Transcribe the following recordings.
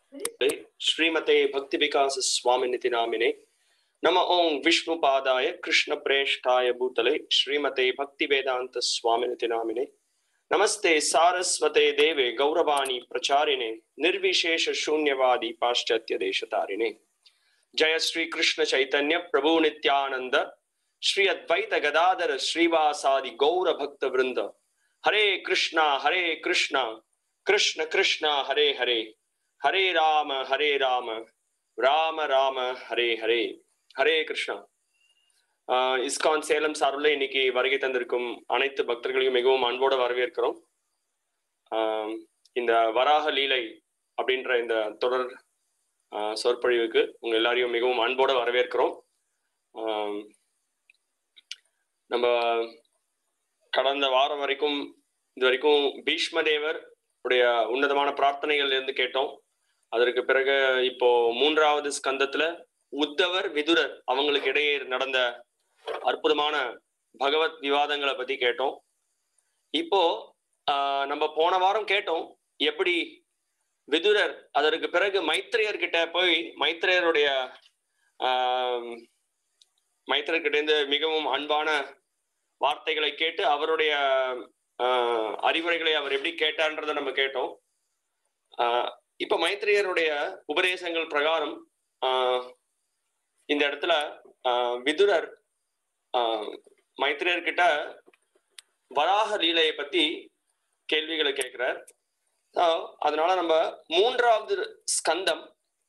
श्रीमते भक्ति विकास स्वामिनिति नामिने नम ओं विष्णुपादाय कृष्ण प्रेष्ठाय भूतले श्रीमते भक्ति वेदांत स्वामिनिति नामिने नमस्ते सारस्वते देवे गौरवाणी प्रचारिणे निर्विशेष शून्यवादी पाश्चात्य देशतारिणे जय श्री कृष्ण चैतन्य प्रभु नित्यानंद श्री अद्वैत गदाधर श्रीवासादि गौर भक्त वृंद हरे कृष्णा कृष्ण कृष्ण हरे हरे हरे राम राम राम हरे हरे हरे कृष्णा இஸ்கான் சேலம் சார்பில் இன்னைக்கு வருகை தந்திருக்கும் அனைத்து பக்தர்களையும் மிகவும் அன்போடு வரவேற்கிறோம். இந்த வராக லீலை அப்படின்ற இந்த தொடர் சொற்பொழிவுக்கு உங்க எல்லாரையும் மிகவும் அன்போடு வரவேற்கிறோம். நம்ம கடந்த வாரம் வரைக்கும் இது வரைக்கும் பீஷ்மதேவர் உடைய உன்னதமான பிரார்த்தனைகள் இருந்து கேட்டோம். அதற்கு பிறகு இப்போ 3வது ஸ்கந்தத்துல உத்தவர் விதுரர் அவங்களுக்கு இடையே நடந்த அற்புதமான பகவத் விவாதங்களை பத்தி கேட்டோம். இப்போ நம்ம போன வாரம் கேட்டோம் எப்படி விதுரர் அதற்கு பிறகு மைத்ரேயர்கிட்ட போய் மைத்ரேயர்கிட்ட இருந்து மிகவும் அன்பான வார்த்தைகளை கேட்டு அவருடைய அறிவுரைகளை அவர் எப்படி கேட்டார்ன்றதை நம்ம கேட்டோம். இப்ப மைத்ரேயருடைய உபதேசங்கள் பிரகாரம் இந்த இடத்துல விதுரர் மைத்ரேயர்கிட்ட வராக லீலையை பத்தி கேள்விகளை கேட்கிறார். அதனால நம்ம 3வது ஸ்கந்தம்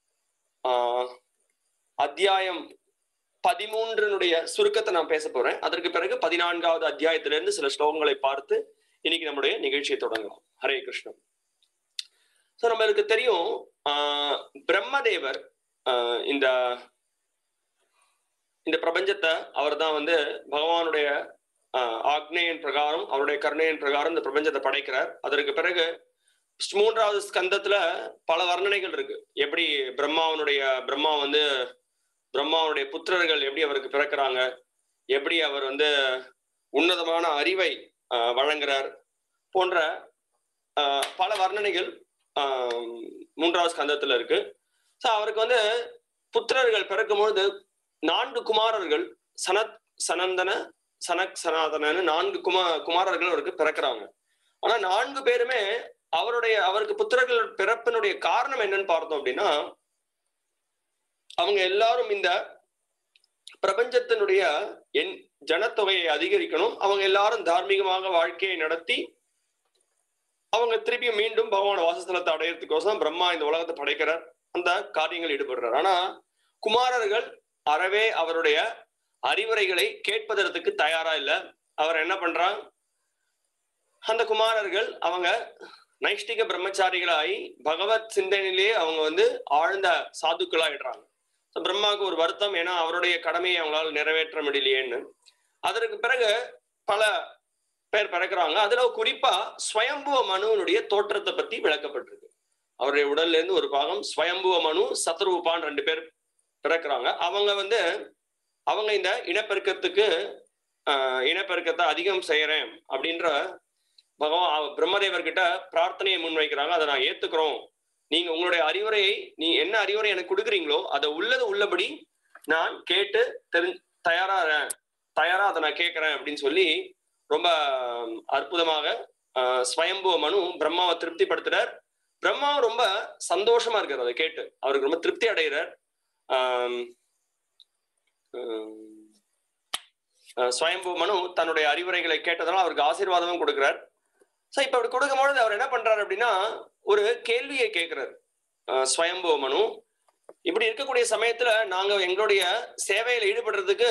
அத்தியாயம் 13 சுருக்கத்தை நான் பேச போறேன். அதற்கு பிறகு 14வது அத்தியாயத்திலிருந்து சில ஸ்லோகங்களை பார்த்து இன்னைக்கு நம்முடைய நிகழ்ச்சியை தொடங்கலாம். ஹரே கிருஷ்ணன். நம்மளுக்கு தெரியும் பிரம்மதேவர் இந்த பிரபஞ்சத்தை அவர் தான் பகவானுடைய ஆக்னேயின் பிரகாரம் அவருடைய கருணையின் பிரகாரம் இந்த பிரபஞ்சத்தை படைக்கிறார். அதற்கு பிறகு 3வது ஸ்கந்தத்துல பல வர்ணனைகள் இருக்கு. எப்படி பிரம்மாவுடைய புத்திரர்கள் எப்படி அவருக்கு பிறக்கிறாங்க, எப்படி அவர் உன்னதமான அறிவை வழங்குறார் போன்ற பல வர்ணனைகள் 3வது ஸ்கந்தத்துல இருக்கு. அவருக்கு புத்திரர்கள் பிறக்கும்பொழுது 4 குமாரர்கள் சனந்தன சனக் சனாதனன்னு 4 குமாரர்கள் அவருக்கு பிறக்கிறாங்க. ஆனா 4 பேருமே அவருக்கு புத்திரர்கள் பிறப்பினுடைய காரணம் என்னன்னு பார்த்தோம் அப்படின்னா, அவங்க எல்லாரும் இந்த பிரபஞ்சத்தினுடைய ஜனத்தொகையை அதிகரிக்கணும், அவங்க எல்லாரும் தார்மீகமாக வாழ்க்கையை நடத்தி அவங்க திருப்பி மீண்டும் பகவான் வாசஸ்தலத்தை அடையறதுக்கோசம் பிரம்மா இந்த உலகத்தை படைக்கிறார், அந்த காரியங்கள் ஈடுபடுறார். ஆனா குமாரர்கள் அறவே அவருடைய அறிவுரைகளை கேட்பதற்கு தயாரா இல்லை. அவர் என்ன பண்றாங்க, அந்த குமாரர்கள் அவங்க நைஷ்டிக பிரம்மச்சாரிகளாகி பகவத் சிந்தனையிலேயே அவங்க ஆழ்ந்த சாதுக்களாயிடுறாங்க. பிரம்மாவுக்கு ஒரு வருத்தம், ஏன்னா அவருடைய கடமையை அவங்களால நிறைவேற்ற முடியலையேன்னு. அதற்கு பிறகு பல பேர் பிறக்கிறாங்க. அதுல குறிப்பா ஸ்வயம்புவ மனுவனுடைய தோற்றத்தை பத்தி விளக்கப்பட்டிருக்கு. அவருடைய உடல்ல இருந்து ஒரு பாகம் ஸ்வயம்புவ மனு, சத்ருபான் 2 பேர் பிறக்கிறாங்க. அவங்க இந்த இனப்பெருக்கத்தை அதிகம் செய்யறேன் அப்படின்ற பிரம்மதேவர்கிட்ட பிரார்த்தனையை முன்வைக்கிறாங்க. அதை நான் ஏத்துக்கிறோம், நீங்க உங்களுடைய அறிவுரையை என்ன அறிவுரை எனக்கு கொடுக்குறீங்களோ அதை உள்ளபடி நான் கேட்டு தயாரா அதை நான் கேட்கிறேன் அப்படின்னு சொல்லி ரொம்ப அற்புதமாக ஸ்வயம்புவ மனு பிரம்மாவை திருப்திப்படுத்துறார். பிரம்மாவும் ரொம்ப சந்தோஷமா இருக்கார், அதை கேட்டு அவருக்கு ரொம்ப திருப்தி அடைகிறார். ஸ்வயம்பு மனு தன்னுடைய அறிவுரைகளை கேட்டதனால அவருக்கு ஆசீர்வாதமும் கொடுக்கிறார். இப்ப அப்படி கொடுக்கும்பொழுது அவர் என்ன பண்றாரு அப்படின்னா, ஒரு கேள்வியை கேட்கிறார் ஸ்வயம்பு மனு. இப்படி இருக்கக்கூடிய சமயத்துல நாங்க எங்களுடைய சேவையில ஈடுபடுறதுக்கு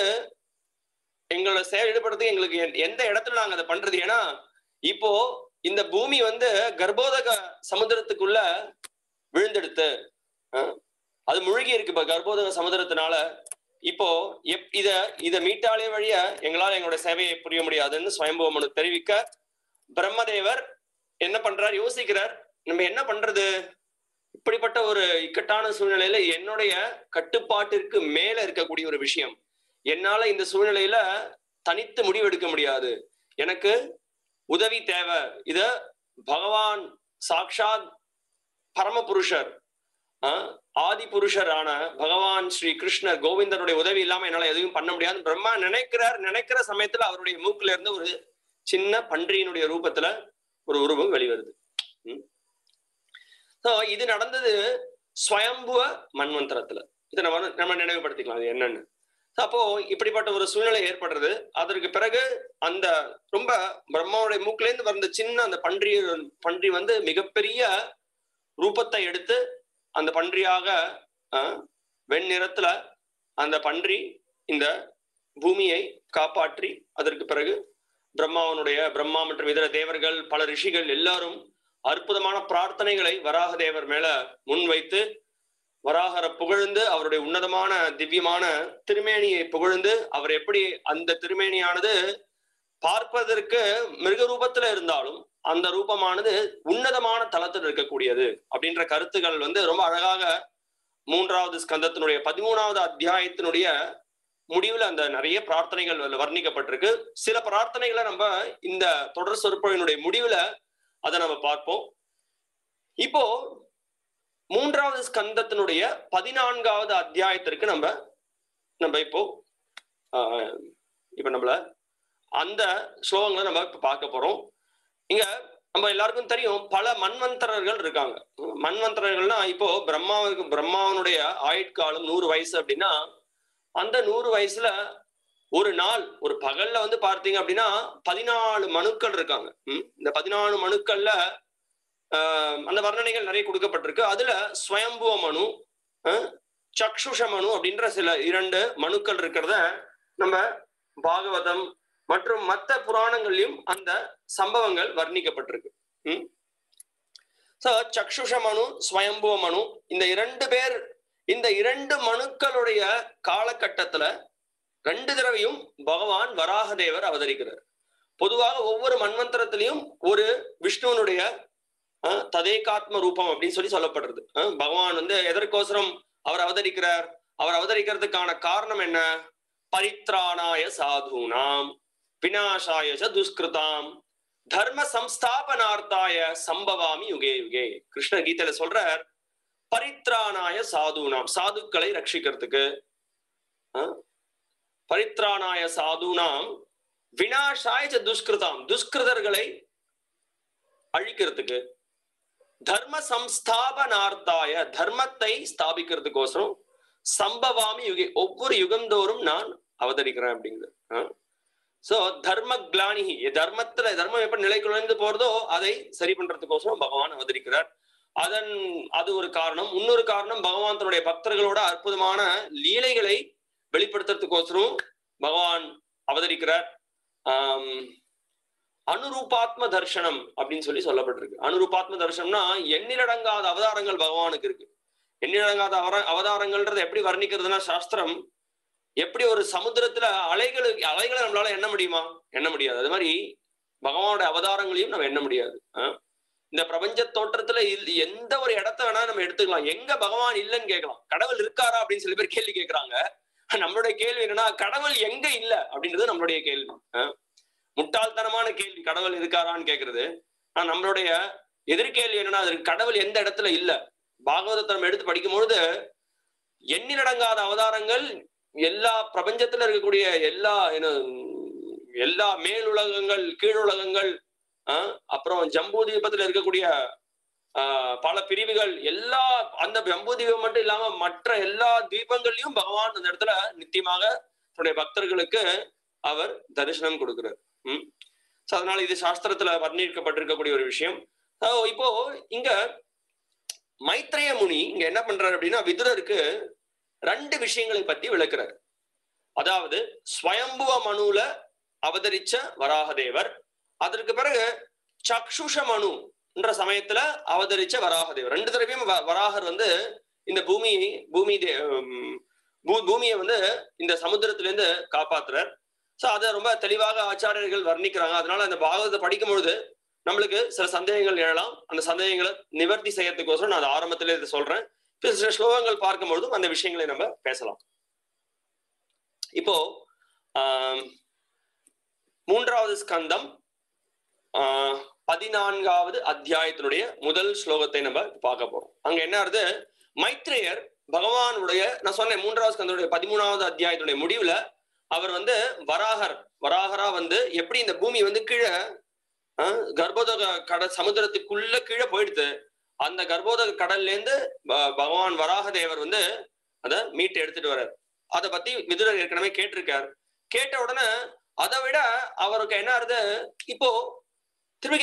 எங்களுக்கு எந்த இடத்துல நாங்க அதை பண்றது? ஏன்னா இப்போ இந்த பூமி கர்ப்போதக சமுத்திரத்துக்குள்ள விழுந்தெடுத்து அது முழுகி இருக்கு. இப்ப கர்ப்போதக சமுதிரத்தினால இப்போ இத மீட்டாலே வழிய எங்களால் எங்களுடைய சேவையை புரிய முடியாதுன்னு ஸ்வயம்புவ மனு தெரிவிக்க, பிரம்மதேவர் என்ன பண்றார், யோசிக்கிறார், நம்ம என்ன பண்றது, இப்படிப்பட்ட ஒரு இக்கட்டான சூழ்நிலையில என்னுடைய கட்டுப்பாட்டிற்கு மேல இருக்கக்கூடிய ஒரு விஷயம், என்னால இந்த சூழ்நிலையில தனித்து முடிவெடுக்க முடியாது, எனக்கு உதவி தேவை. இத பகவான் சாக்ஷாத் பரமபுருஷர் ஆதி புருஷரான பகவான் ஸ்ரீ கிருஷ்ணர் கோவிந்தனுடைய உதவி இல்லாம என்னால எதுவும் பண்ண முடியாது. பிரம்மா நினைக்கிற சமயத்துல அவருடைய மூக்குல இருந்து ஒரு சின்ன பன்றியினுடைய ரூபத்துல ஒரு உருவம் வெளிவருது. இது நடந்தது ஸ்வயம்புவ மன்வந்தரத்துல. இதை நம்ம நினைவுபடுத்திக்கலாம் அது என்னன்னு. அப்போ இப்படிப்பட்ட ஒரு சூழ்நிலை ஏற்படுறது. அதற்கு பிறகு அந்த ரொம்ப பிரம்மாவுடைய மூக்குல இருந்து வந்த சின்ன அந்த பன்றி வந்து மிகப்பெரிய ரூபத்தை எடுத்து அந்த பன்றியாக வெண்ணிறத்துல அந்த பன்றி இந்த பூமியை காப்பாற்றி அதற்கு பிறகு பிரம்மா மற்றும் இதர தேவர்கள் பல ரிஷிகள் எல்லாரும் அற்புதமான பிரார்த்தனைகளை வராக தேவர் மேல முன்வைத்து வராகரை புகழ்ந்து அவருடைய உன்னதமான திவ்யமான திருமேனியை புகழ்ந்து அவர் எப்படி அந்த திருமேனியானது பார்ப்பதற்கு மிருக ரூபத்துல இருந்தாலும் அந்த ரூபமானது உன்னதமான தளத்தில் இருக்கக்கூடியது அப்படின்ற கருத்துக்கள் வந்து ரொம்ப அழகாக 3வது ஸ்கந்தத்தினுடைய 13வது அத்தியாயத்தினுடைய முடிவுல அந்த நிறைய பிரார்த்தனைகள் வர்ணிக்கப்பட்டிருக்கு. சில பிரார்த்தனைகளை நம்ம இந்த தொடர் சொற்பொழினுடைய முடிவுல அதை நம்ம பார்ப்போம். இப்போ 3வது ஸ்கந்தத்தினுடைய 14வது அத்தியாயத்திற்கு நம்ம இப்போ நம்மள அந்த ஸ்லோகங்களை நம்ம இப்ப பார்க்க போறோம். இங்க நம்ம எல்லாருக்கும் தெரியும் பல மன்வந்தரர்கள் இருக்காங்க. மன்வந்தரர்கள்னா இப்போ பிரம்மாவனுடைய ஆயுட்காலம் 100 வயசு அப்படின்னா அந்த 100 வயசுல ஒரு நாள் ஒரு பகல்ல வந்து பார்த்தீங்க அப்படின்னா 14 மனுக்கள் இருக்காங்க. இந்த 14 மனுக்கள்ல அந்த வர்ணனைகள் நிறைய கொடுக்கப்பட்டிருக்கு. அதுல ஸ்வயம்புவ மனு, சக்ஷுஷ மனு அப்படின்ற சில 2 மனுக்கள் இருக்கிறத நம்ம பாகவதம் மற்றும் மற்ற புராணங்கள்லயும் அந்த சம்பவங்கள் வர்ணிக்கப்பட்டிருக்கு. சக்ஷுஷ மனு, ஸ்வயம்புவ மனு, இந்த 2 பேர், இந்த 2 மனுக்களுடைய காலகட்டத்துல 2 தடவையும் பகவான் வராகதேவர் அவதரிக்கிறார். பொதுவாக ஒவ்வொரு மன்வந்தரத்திலையும் ஒரு விஷ்ணுவனுடைய ததேகாத்ம ரூபம் அப்படின்னு சொல்லப்படுறது. பகவான் வந்து எதற்கோசரம் அவர் அவதரிக்கிறார்? அவர் அவதரிக்கிறதுக்கான காரணம் என்ன? பரித்ராணாய சாதுனாம் விநாசாய துஷ்கிருதாம் தர்ம சம்ஸ்தாபனார்த்தாய சம்பவாமி யுகே யுகே. கிருஷ்ண கீதையில சொல்றார், பரித்ராணாய சாதுனாம், சாதுக்களை ரட்சிக்கிறதுக்கு, பரித்ராணாய சாதுனாம் விநாசாய துஷ்கிருதாம், துஷ்கிருதர்களை அழிக்கிறதுக்கு, தர்ம சம்ஸ்தாபனார்த்தாய தர்மத்தை ஸ்தாபிக்கிறதுக்கோசரம் சம்பவாமி யுகே, ஒவ்வொரு யுகந்தோறும் நான் அவதரிக்கிறேன் அப்படிங்கிறது. சோ தர்ம கிளானிகி, தர்மம் எப்படி நிலை குலைந்து போறதோ அதை சரி பண்றதுக்கோசரம் பகவான் அவதரிக்கிறார். அது ஒரு காரணம். இன்னொரு காரணம், பகவான் தன்னுடைய பக்தர்களோட அற்புதமான லீலைகளை வெளிப்படுத்துறதுக்கோசரம் பகவான் அவதரிக்கிறார். அனுரூபாத்ம தர்சனம் அப்படின்னு சொல்லப்பட்டிருக்கு. அனுரூபாத்ம தர்சனம்னா எண்ணிலடங்காத அவதாரங்கள் பகவானுக்கு இருக்கு. எண்ணிலடங்காத அவதாரங்கள்ன்றது எப்படி வர்ணிக்கிறதுனா, சாஸ்திரம் எப்படி ஒரு சமுத்திரத்துல அலைகளை நம்மளால எண்ண முடியுமா? எண்ண முடியாது. அது மாதிரி பகவானோட அவதாரங்களையும் நம்ம எண்ண முடியாது. இந்த பிரபஞ்ச தோற்றத்துல எந்த ஒரு இடத்த வேணா நம்ம எடுத்துக்கலாம். எங்க பகவான் இல்லைன்னு கேட்கலாம். கடவுள் இருக்காரா அப்படின்னு சில பேர் கேள்வி கேட்கறாங்க. நம்மளுடைய கேள்வி என்னன்னா, கடவுள் எங்க இல்ல அப்படின்றது நம்மளுடைய கேள்வி. முட்டாள்தனமான கேள்வி கடவுள் இருக்காரான்னு கேட்கறது. ஆனா நம்மளுடைய எதிர்கேள்வி என்னன்னா, அது கடவுள் எந்த இடத்துல இல்ல. பாகவதத்தை நம்ம எடுத்து படிக்கும் பொழுது எண்ணிலடங்காத அவதாரங்கள், எல்லா பிரபஞ்சத்துல இருக்கக்கூடிய எல்லா மேலுலகங்கள், கீழுலகங்கள், அப்புறம் ஜம்பூ தீபத்துல இருக்கக்கூடிய பல பிரிவுகள், எல்லா அந்த ஜம்பூ தீபம் மட்டும் இல்லாம மற்ற எல்லா தீபங்கள்லயும் பகவான் அந்த இடத்துல நித்தியமாக தன்னுடைய பக்தர்களுக்கு அவர் தரிசனம் கொடுக்கிறார். அதனால இது சாஸ்திரத்துல வர்ணிக்கப்பட்டிருக்கக்கூடிய ஒரு விஷயம். இப்போ இங்க மைத்ரேய முனி இங்க என்ன பண்றாரு அப்படின்னா, விதுரருக்கு 2 விஷயங்களை பத்தி விளக்குறாரு. அதாவது ஸ்வயம்புவ மனுல அவதரிச்ச வராகதேவர், அதற்கு பிறகு சக்ஷுஷ மனு என்ற சமயத்துல அவதரிச்ச வராகதேவர். 2 தடவையும் வராகர் வந்து இந்த பூமியை வந்து இந்த சமுத்திரத்துல இருந்து காப்பாத்துறார். சோ அதை ரொம்ப தெளிவாக ஆச்சாரியர்கள் வர்ணிக்கிறாங்க. அதனால அந்த பாகவதத்தை படிக்கும் பொழுது நம்மளுக்கு சில சந்தேகங்கள் எழலாம். அந்த சந்தேகங்களை நிவர்த்தி செய்யறதுக்கோசரம் நான் ஆரம்பத்திலே இதை சொல்றேன். சில ஸ்லோகங்கள் பார்க்கும் பொழுதும் அந்த விஷயங்களை நம்ம பேசலாம். இப்போ 3வது ஸ்கந்தம் 14வது அத்தியாயத்தினுடைய முதல் ஸ்லோகத்தை நம்ம பார்க்க போறோம். அங்க என்ன ஆகுது, மைத்ரேயர் பகவானுடைய, நான் சொன்னேன் 3வது ஸ்கந்தனுடைய 13வது அத்தியாயத்துடைய முடிவுல அவர் வந்து வராகரா வந்து எப்படி இந்த பூமி வந்து கீழே கர்ப்போதக கடல் சமுத்திரத்துக்குள்ள கீழே போயிடுது, அந்த கர்ப்போதக கடல்ல இருந்து பகவான் வராக தேவர் வந்து அதை மீட்டு எடுத்துட்டு வர்றார். அதை பத்தி விதுரர் ஏற்கனவே கேட்டிருக்காரு. கேட்ட உடனே அதை விட அவருக்கு என்ன ஆகுது, இப்போ திரும்பி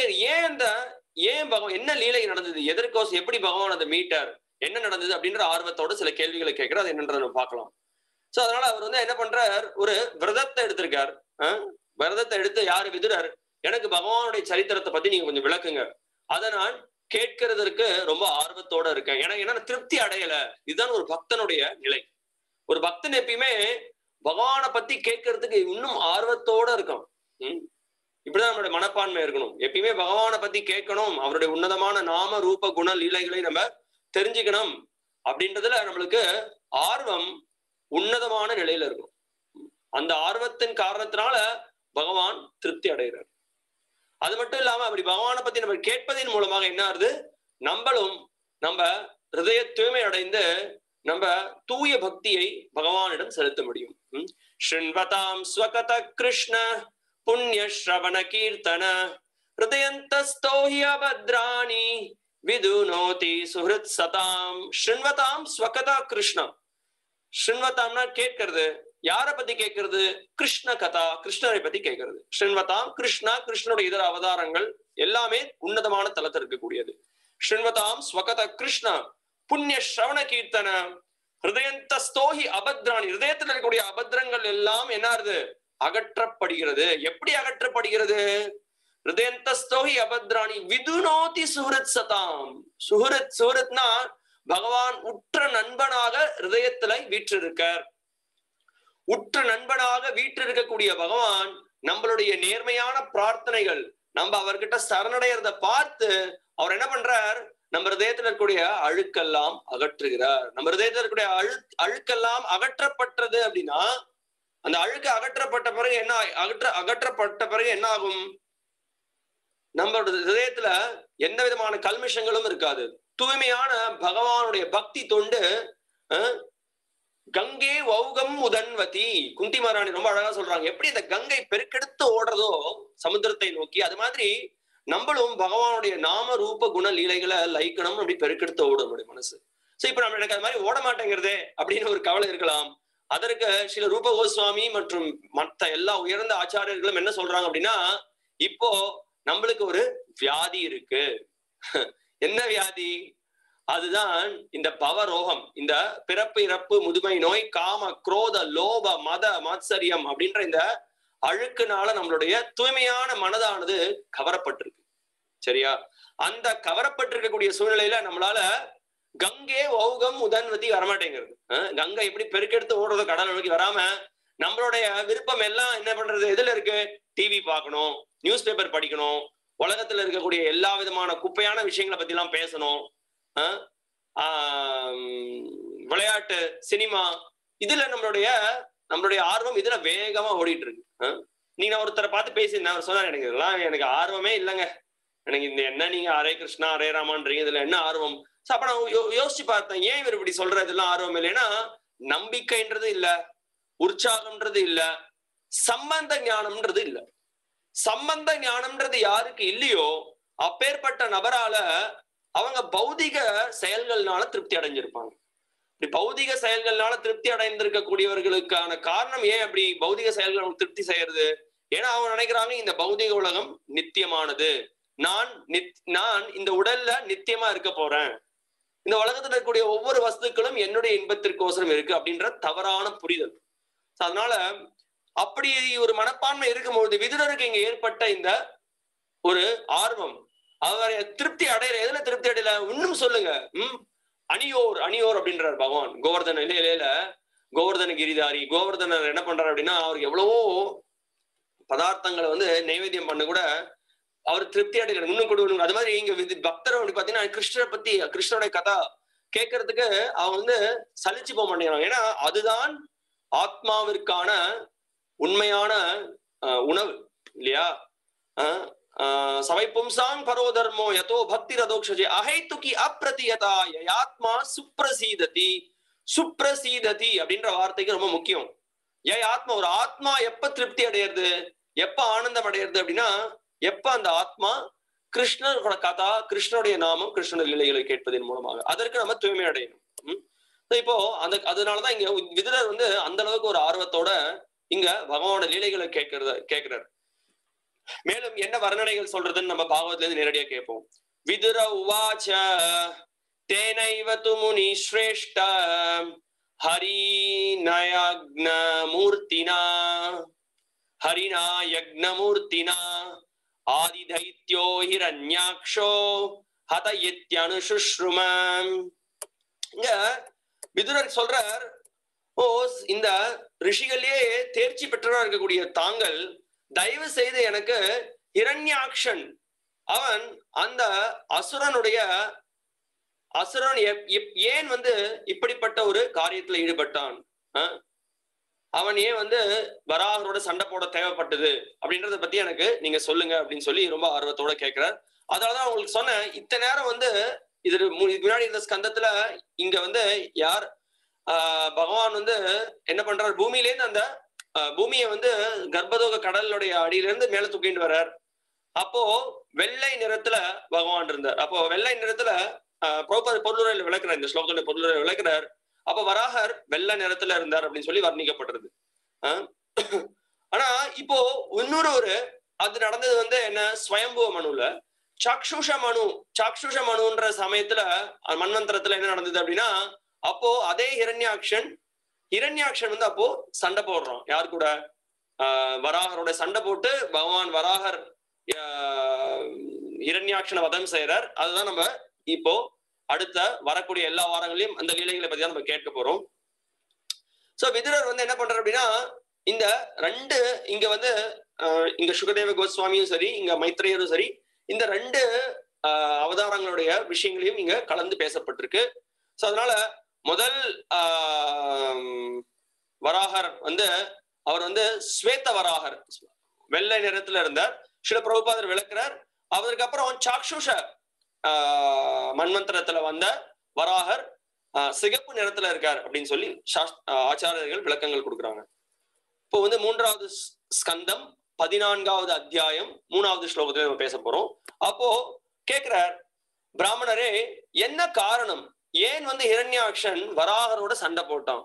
ஏன் பகவான் என்ன லீலை நடந்தது, எதற்கோசம் எப்படி பகவான் அதை மீட்டார், என்ன நடந்தது அப்படின்ற ஆர்வத்தோட சில கேள்விகளை கேட்கிறார். அது என்னன்றதை நம்ம பார்க்கலாம். சோ அதனால அவர் வந்து என்ன பண்றார், ஒரு விரதத்தை எடுத்திருக்கார். விரதத்தை எடுத்து யாரு விதுரர், எனக்கு பகவானுடைய சரித்திரத்தை பத்தி நீங்க கொஞ்சம் விளக்குங்க, அதை நான் கேட்கறதற்கு ரொம்ப ஆர்வத்தோட இருக்கேன். எனக்கு என்ன திருப்தி அடையல. இதுதான் ஒரு பக்தனுடைய நிலை. ஒரு பக்தன் எப்பயுமே பகவானை பத்தி கேட்கறதுக்கு இன்னும் ஆர்வத்தோட இருக்கும். இப்படிதான் நம்மளுடைய மனப்பான்மை இருக்கணும். எப்பயுமே பகவானை பத்தி கேட்கணும், அவருடைய உன்னதமான நாம ரூப குண லீலைகளை நம்ம தெரிஞ்சுக்கணும் அப்படின்றதுல நம்மளுக்கு ஆர்வம் உன்னதமான நிலையில இருக்கும். அந்த ஆர்வத்தின் காரணத்தினால பகவான் திருப்தி அடைகிறார். அது மட்டும் இல்லாம அப்படி பகவானை பத்தி நம்ம கேட்பதின் மூலமாக என்ன ஆகுது, நம்மளும் நம்ம ஹிருதய தூய்மை அடைந்து நம்ம தூய பக்தியை பகவானிடம் செலுத்த முடியும். ஸ்ருண்வதாம் ஸ்வகத கிருஷ்ண புண்ணிய ஸ்ரவண கீர்த்தன ஹிருதயந்தஸ்தோஹி அபத்ராணி விதுனோதி சுஹ்ருத் சதாம். ஸ்ருண்வதாம் ஸ்வகத கிருஷ்ண. ஸ்ருண்வதாம்னா கேட்கறது. யாரை பத்தி கேட்கறது, கிருஷ்ண கதா, கிருஷ்ணரை பத்தி கேட்கறது. ஸ்ருண்வதாம் கிருஷ்ணா, கிருஷ்ணனுடைய இதர அவதாரங்கள் எல்லாமே உன்னதமான தலத்தில் இருக்கக்கூடியது. ஸ்ருண்வதாம் ஸ்வகத கிருஷ்ண புண்ணிய ஸ்ரவண கீர்த்தன ஹிருதயந்தஸ்தோஹி அபத்ராணி. ஹிருதயத்தில் இருக்கக்கூடிய அபத்ரங்கள் எல்லாம் என்னாருது, அகற்றப்படுகிறது. எப்படி அகற்றப்படுகிறது, ஹிருதயந்தஸ்தோஹி அபத்ராணி விதுனோதி சுஹ்ருத் சதாம். சுஹ்ருத்னா பகவான் உற்ற நண்பனாக ஹிருதயத்துல வீற்றிருக்கார். உற்ற நண்பனாக வீற்றிருக்கக்கூடிய பகவான் நம்மளுடைய நேர்மையான பிரார்த்தனைகள், நம்ம அவர்கிட்ட சரணடைறத பார்த்து அவர் என்ன பண்றார், நம்ம ஹிருதயத்துல இருக்கக்கூடிய அழுக்கெல்லாம் அகற்றுகிறார். நம்ம ஹிருதயத்துல இருக்கக்கூடிய அழுக்கெல்லாம் அகற்றப்பட்டது அப்படின்னா, அந்த அழுக்கு அகற்றப்பட்ட பிறகு அகற்றப்பட்ட பிறகு என்ன ஆகும், நம்மளோட ஹிருதயத்துல எந்த விதமான கல்மிஷங்களும் இருக்காது. தூய்மையான பகவானுடைய பக்தி தொண்டு. கங்கை வௌகம் உதன்வதி, குந்தி மகாராணி ரொம்ப அழகா சொல்றாங்க. எப்படி இந்த கங்கை பெருக்கெடுத்து ஓடுறதோ சமுத்திரத்தை நோக்கி, அது மாதிரி நம்மளும் பகவானுடைய நாம ரூப குண லீலைகளை லைக்கணும், அப்படி பெருக்கெடுத்து ஓடும் நம்முடைய மனசு. சோ இப்ப நம்ம எனக்கு அது மாதிரி ஓட மாட்டேங்கிறதே அப்படின்னு ஒரு கவலை இருக்கலாம். அதற்கு ஸ்ரீல ரூப கோஸ்வாமி மற்றும் மற்ற எல்லா உயர்ந்த ஆச்சாரியர்களும் என்ன சொல்றாங்க அப்படின்னா, இப்போ நம்மளுக்கு ஒரு வியாதி இருக்கு. என்ன வியாதி, அதுதான் இந்த பவரோகம், இந்த பிறப்பு இறப்பு முதுமை நோய், காம குரோத லோப மத மாத்சரியம் அப்படின்ற இந்த அழுக்குனால நம்மளுடைய தூய்மையான மனதானது கவரப்பட்டிருக்கு. சரியா, அந்த கவரப்பட்டிருக்கக்கூடிய சூழ்நிலையில நம்மளால கங்கை வௌகம் உதன்வதி வரமாட்டேங்கிறது. கங்கை எப்படி பெருக்கெடுத்து ஓடுறதோ கடல் நோக்கி வராம, நம்மளுடைய விருப்பம் எல்லாம் என்ன பண்றது, எதுல இருக்கு, டிவி பார்க்கணும், நியூஸ் பேப்பர் படிக்கணும், உலகத்துல இருக்கக்கூடிய எல்லா விதமான குப்பையான விஷயங்களை பத்தி எல்லாம் பேசணும், விளையாட்டு, சினிமா, இதுல நம்மளுடைய ஆர்வம் இதுல வேகமா ஓடிட்டு இருக்கு. நீங்க ஒருத்தரை பார்த்து பேசியிருந்தேன், அவர் சொன்னார், எனக்கு இதெல்லாம் எனக்கு ஆர்வமே இல்லைங்க, எனக்கு இந்த என்ன நீங்க ஹரே கிருஷ்ணா ஹரே ராமான்றீங்க, இதுல என்ன ஆர்வம். அப்ப நான் யோசிச்சு பார்த்தேன், ஏன் இவர் இப்படி சொல்ற, இதெல்லாம் ஆர்வம் இல்லைன்னா நம்பிக்கைன்றது இல்ல, உற்சாகம்ன்றது இல்ல, சம்பந்த ஞானம்ன்றது இல்ல. சம்பந்த ஞானம்ன்றது யாருக்கு இல்லையோ அப்பேற்பட்ட நபரால அவங்க பௌதிக செயல்கள்னால திருப்தி அடைஞ்சிருப்பாங்க. இப்படி பௌதிக செயல்கள்னால திருப்தி அடைந்திருக்கக்கூடியவர்களுக்கான காரணம் ஏன் அப்படி பௌதிக செயல்கள் திருப்தி செய்யறது, ஏன்னா அவங்க நினைக்கிறாங்க இந்த பௌதிக உலகம் நித்தியமானது, நான் இந்த உடல்ல நித்தியமா இருக்க போறேன், இந்த உலகத்துல இருக்கக்கூடிய ஒவ்வொரு வஸ்துக்களும் என்னுடைய இன்பத்திற்கோசரம் இருக்கு அப்படின்ற தவறான புரிதல். அதனால அப்படி ஒரு மனப்பான்மை இருக்கும்போது விதுரருக்கு இங்க ஏற்பட்ட இந்த ஒரு ஆர்வம், அவரை திருப்தி அடையிற, எதுல திருப்தி அடையல, இன்னும் சொல்லுங்க, அணியோர் அப்படின்றார் பகவான். கோவர்தன இலையில கோவர்தன கிரிதாரி, கோவர்தனர் என்ன பண்றாரு அப்படின்னா, அவருக்கு எவ்வளவோ பதார்த்தங்களை வந்து நைவேத்தியம் பண்ண கூட அவர் திருப்தி அடைகிறார், இன்னும் கொடுக்கணும். அது மாதிரி இங்க பக்தர் பாத்தீங்கன்னா கிருஷ்ணனுடைய கதா கேட்கறதுக்கு அவங்க வந்து சலிச்சு போக மாட்டேங்கிறாங்க. ஏன்னா அதுதான் ஆத்மாவிற்கான உண்மையான உணவு இல்லையா. சவை பும்சாங் பரோ தர்மோ யதோ பக்தி ரதோக்ஷஜே அஹைத்துகி அப்ரதியதா யயாத்மா சுப்ரசீததி. சுப்ரசீததி அப்படின்ற வார்த்தைக்கு ரொம்ப முக்கியம். ஆத்மா, ஒரு ஆத்மா எப்ப திருப்தி அடையிறது, எப்ப ஆனந்தம் அடையிறது அப்படின்னா, எப்ப அந்த ஆத்மா கிருஷ்ணரோட கதா, கிருஷ்ணனுடைய நாமம், கிருஷ்ணனுடைய லீலைகளை கேட்பதன் மூலமாக. அதற்கு நம்ம தூய்மை அடையணும். இப்போ அதனாலதான் இங்க விதுரர் வந்து அந்த அளவுக்கு ஒரு ஆர்வத்தோட இங்க பகவானோட லீலைகளை கேட்கிறார். மேலும் என்ன வர்ணனைகள் சொல்றதுன்னு நம்ம பாகவத்துல இருந்து நேரடியா கேட்போம். விதுர உவாச்ச தேனைவ து முனி ஸ்ரேஷ்ட ஹரிநயக்னமூர்த்தினா ஹரிநாயக்னமூர்த்தினா ஆதிதைத்யோ ஹிரண்யாக்ஷோ ஹத இத்யனுசுஷ்ரும. இங்க விதுரர் சொல்றார், ஓ இந்த ரிஷிகளே தேர்ச்சி பெற்றவராக இருக்கக்கூடிய தாங்கள் தயவு செய்து எனக்கு ஹிரண்யாக்ஷன், அவன் அந்த அசுரன் ஏன் வந்து இப்படிப்பட்ட ஒரு காரியத்துல ஈடுபட்டான், அவன் ஏன் வந்து வராகரோட சண்டை போட தேவைப்பட்டது அப்படின்றத பத்தி எனக்கு நீங்க சொல்லுங்க அப்படின்னு சொல்லி ரொம்ப ஆர்வத்தோட கேட்கிறார். அதனாலதான் உங்களுக்கு சொன்னேன், இத்தனை நேரம் வந்து இது முன்னாடி இந்த ஸ்கந்தத்துல இங்க வந்து யார் பகவான் வந்து என்ன பண்றார், பூமியிலேருந்து அந்த பூமியை வந்து கர்ப்பதோக கடலுடைய அடியிலிருந்து மேல தூக்கிட்டு வர்றார். அப்போ வெள்ளை நிறத்துல பகவான் இருந்தார். அப்போ வெள்ளை நிறத்துல பொருளுரையில் விளக்குறார், இந்த ஸ்லோகத்துல பொருளுரை விளக்குறார். அப்ப வராகர் வெள்ளை நிறத்துல இருந்தார் அப்படின்னு சொல்லி வர்ணிக்கப்படுறது. ஆனா இப்போ இன்னொரு அது நடந்தது வந்து என்ன, ஸ்வயம்புவ மனுல சாக்ஷுஷ மனுன்ற சமயத்துல மன்வந்திரத்துல என்ன நடந்தது அப்படின்னா, அப்போ அதே ஹிரண்யாக்ஷன் வந்து அப்போ சண்டை போடுறான். யார் கூட, வராகரோட சண்டை போட்டு பகவான் வராகர் ஹிரண்யாக்ஷனை வதம் செய்யறார். அதுதான் நம்ம இப்போ அடுத்த வரக்கூடிய எல்லா வாரங்களையும் அந்த லீலைகளை பத்தி தான் நம்ம கேட்க போறோம். சோ விதுரர் வந்து என்ன பண்றாரு அப்படின்னா, இந்த ரெண்டு இங்க வந்து இங்க சுகதேவ கோஸ்வாமியும் சரி, இங்க மைத்ரேயரும் சரி, இந்த ரெண்டு அவதாரங்களுடைய விஷயங்களையும் இங்க கலந்து பேசப்பட்டிருக்கு. சோ அதனால முதல் வராகர் வந்து அவர் வந்து ஸ்வேத வராகர், வெள்ளை நிறத்துல இருந்தார். சில பிரபுபாதர் விளக்குறார். அதற்கு அப்புறம் சாக்ஷுஷ மன்வந்திரத்துல வந்த வராகர் சிகப்பு நிறத்துல இருக்கார் அப்படின்னு சொல்லி ஆச்சாரியர்கள் விளக்கங்கள் கொடுக்குறாங்க. இப்போ வந்து 3வது ஸ்கந்தம் 14வது அத்தியாயம் 3வது ஸ்லோகத்துல நம்ம பேச போறோம். அப்போ கேட்கிறார், பிராமணரே என்ன காரணம், ஏன் வந்து ஹிரண்யாக்ஷன் வராகரோட சண்டை போட்டான்,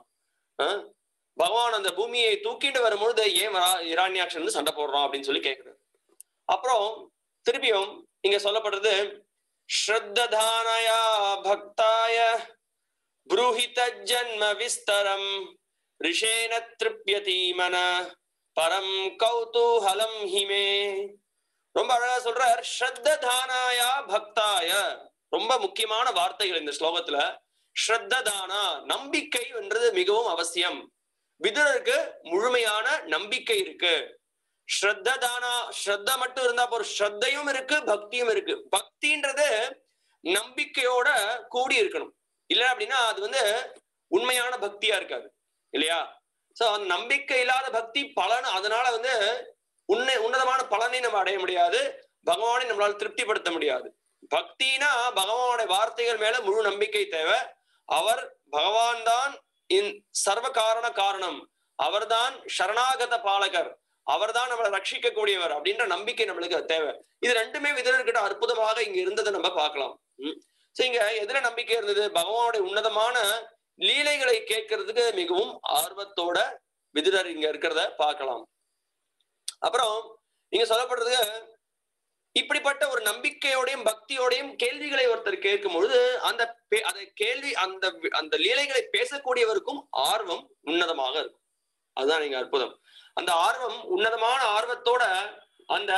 பகவான் அந்த பூமியை தூக்கிட்டு வரும்பொழுது ஏன் ஹிரண்யாக்ஷன் சண்டை போடுறான் அப்படின்னு சொல்லி கேட்கிறார். அப்புறம் திருப்பியும் இங்க சொல்லப்படுறது, ஸ்ரத்ததானயா பக்தாய ப்ரூஹித ஜன்ம விஸ்தரம் ரிஷேன த்ரிப்யதி மன பரம் கௌதூஹலம் ஹிமே. ரொம்ப அழகா சொல்றார், ஸ்ரத்ததானாயா பக்தாய. ரொம்ப முக்கியமான வார்த்தைகள் இந்த ஸ்லோகத்துல. ஸ்ரத்ததானா, நம்பிக்கை என்றது மிகவும் அவசியம். விதுரருக்கு முழுமையான நம்பிக்கை இருக்கு. ஸ்ரத்ததானா, ஸ்ரத்த மட்டும் இருந்தா போற, ஸ்ரத்தையும் இருக்கு பக்தியும் இருக்கு. பக்தின்றது நம்பிக்கையோட கூடி இருக்கணும், இல்ல அப்படின்னா அது வந்து உண்மையான பக்தியா இருக்காது இல்லையா. சோ அந்த நம்பிக்கை இல்லாத பக்தி பலன், அதனால வந்து உன்னதமான பலனை நம்ம அடைய முடியாது, பகவானை நம்மளால திருப்திப்படுத்த முடியாது. பக்தினா பகவானுடைய வார்த்தைகள் மேல முழு நம்பிக்கை தேவை. பகவான் தான் சர்வ காரணம், அவர்தான் சரணாகத பாலகர், அவர்தான் நம்மளை ரட்சிக்க கூடியவர் அப்படின்ற நம்பிக்கை நம்மளுக்கு தேவை. இது ரெண்டுமே விதுரர்கிட்ட அற்புதமாக இங்க இருந்ததை நம்ம பார்க்கலாம். இங்க எதுல நம்பிக்கை இருந்தது, பகவானுடைய உன்னதமான லீலைகளை கேட்கறதுக்கு மிகவும் ஆர்வத்தோட விதுரர் இங்க இருக்கிறத பார்க்கலாம். அப்புறம் இங்க சொல்லப்படுறது, இப்படிப்பட்ட ஒரு நம்பிக்கையோடையும் பக்தியோடையும் கேள்விகளை ஒருத்தர் கேட்கும் பொழுது அந்த கேள்வி அந்த லீலைகளை பேசக்கூடியவருக்கும் ஆர்வம் உன்னதமாக இருக்கும். அதுதான் நீங்க அற்புதம். அந்த ஆர்வம், உன்னதமான ஆர்வத்தோட அந்த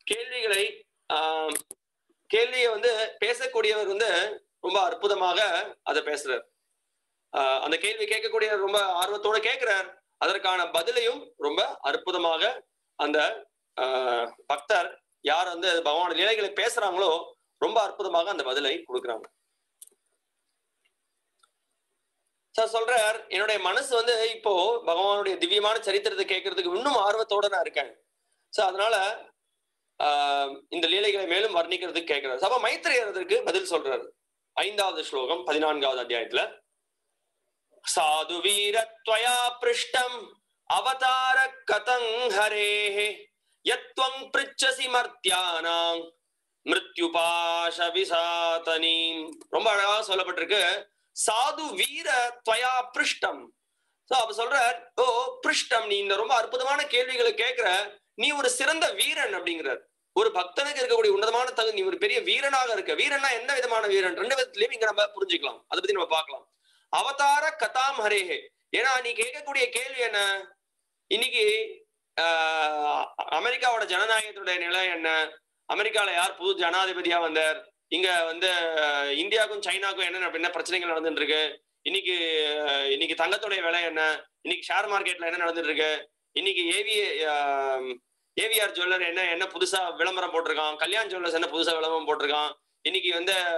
கேள்வியை வந்து பேசக்கூடியவர் வந்து ரொம்ப அற்புதமாக அதை பேசுறார். அந்த கேள்வி கேட்கக்கூடியவர் ரொம்ப ஆர்வத்தோட கேட்கிறார், அதற்கான பதிலையும் ரொம்ப அற்புதமாக அந்த பக்தர் யார் வந்து பகவான் லீலைகளை பேசுறாங்களோ ரொம்ப அற்புதமாக அந்த பதிலை கொடுக்குறாங்க. சொல்றார், என்னுடைய மனசு வந்து இப்போ பகவானுடைய திவ்யமான சரித்திரத்தை கேட்கறதுக்கு இன்னும் ஆர்வத்தோட நான் இருக்கேன். அதனால இந்த லீலைகளை மேலும் வர்ணிக்கிறதுக்கு கேட்கிறார். அப்ப மைத்ரேயர் அதற்கு பதில் சொல்றாரு. 5வது ஸ்லோகம் 14வது அத்தியாயத்துல, சாது வீரத்வயா பிருஷ்டம் அவதார கதங் ஹரேஹே யத்வங் பிருச்சசி மர்த்யானாம் மிருத்யுபாஷ விசாதனீம். ரொம்ப அழகா சொல்லப்பட்டிருக்கு. சாது வீர துவயா பிருஷ்டம். அப்ப சொல்ற, ஓ பிருஷ்டம், நீ இந்த ரொம்ப அற்புதமான கேள்விகளை கேட்கிற, நீ ஒரு சிறந்த வீரன் அப்படிங்கிறார். ஒரு பக்தனுக்கு இருக்கக்கூடிய உன்னதமான தகுதி, நீ ஒரு பெரிய வீரனாக இருக்க. வீரன்னா என்ன விதமான வீரன்? 2 விதத்திலயும் இங்க நம்ம புரிஞ்சுக்கலாம். அதை பத்தி நம்ம பார்க்கலாம். அவதார கதாம் ஹரேஹே. ஏன்னா நீ கேட்கக்கூடிய கேள்வி என்ன? இன்னைக்கு அமெரிக்காவோட ஜனநாயகத்துடைய நிலை என்ன? அமெரிக்கால யார் புது ஜனாதிபதியா வந்தார்? இங்க இந்தியாவுக்கும் சைனாக்கும் என்ன பிரச்சனைகள் நடந்துட்டு இருக்கு? இன்னைக்கு தங்கத்துடைய விலை என்ன? இன்னைக்கு ஷேர் மார்க்கெட்ல என்ன நடந்துட்டு இருக்கு? இன்னைக்கு ஏவிஆர் ஜுவல்லர் என்ன புதுசா விளம்பரம் போட்டிருக்கான்? கல்யாண் ஜுவல்லர்ஸ் என்ன புதுசா விளம்பரம் போட்டிருக்கான்? இன்னைக்கு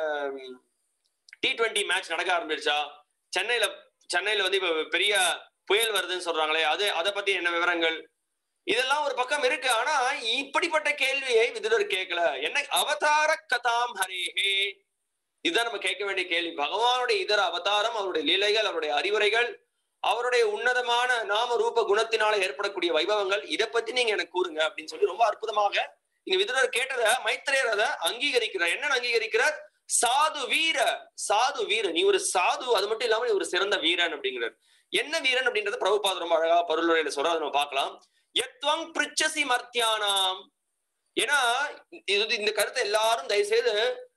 T20 மேட்ச் நடக்க ஆரம்பிச்சா? சென்னையில இப்ப பெரிய புயல் வருதுன்னு சொல்றாங்களே, அதை பத்தி என்ன விவரங்கள்? இதெல்லாம் ஒரு பக்கம் இருக்கு. ஆனா இப்படிப்பட்ட கேள்வியை விதுரர் கேட்கல. என்ன? அவதார கதாம் ஹரேஹே. இதுதான் நம்ம கேட்க வேண்டிய கேள்வி. பகவானுடைய இதர அவதாரம், அவருடைய லீலைகள், அவருடைய அறிவுரைகள், அவருடைய உன்னதமான நாம ரூப குணத்தினால ஏற்படக்கூடிய வைபவங்கள், இதை பத்தி நீங்க எனக்கு கூறுங்க அப்படின்னு சொல்லி ரொம்ப அற்புதமாக இங்க விதுரர் கேட்டத மைத்ரேயர் அதை அங்கீகரிக்கிறார். என்ன அங்கீகரிக்கிறார்? சாது வீர. சாது வீர, நீ ஒரு சாது, அது மட்டும் இல்லாம நீ ஒரு சிறந்த வீரன் அப்படிங்கிறார். என்ன வீரன் அப்படின்றது பிரபுபாதர் ரொம்ப அழகா பருளுரையில சொல்ற, அதை நம்ம பார்க்கலாம். யத்வங் பிருச்சசி மர்த்யானாம். ஏன்னா இந்த கருத்தை எல்லாரும் தயவுசெய்து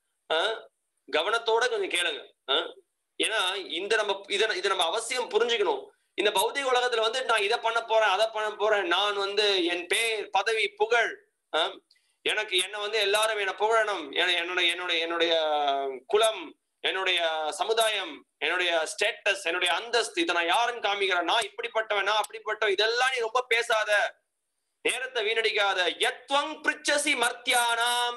கவனத்தோட கொஞ்சம் கேளுங்க. ஏன்னா இதை நம்ம அவசியம் புரிஞ்சுக்கணும். இந்த பௌதிக உலகத்துல நான் இதை பண்ண போறேன், அதை பண்ண போறேன், நான் என் பேர், பதவி, புகழ், என்ன எல்லாரும் என்ன புகழணும், என்னுடைய குலம், என்னுடைய சமுதாயம், என்னுடைய ஸ்டேட்டஸ், என்னுடைய அந்தஸ்து, இதை நான் யாருன்னு காமிக்கிறேன், நான் இப்படிப்பட்டவன், நான் அப்படிப்பட்டவன், இதெல்லாம் நீ ரொம்ப பேசாத, நேரத்தை வீணடிக்காத. யத்வங் பிருச்சசி மர்த்யானாம்.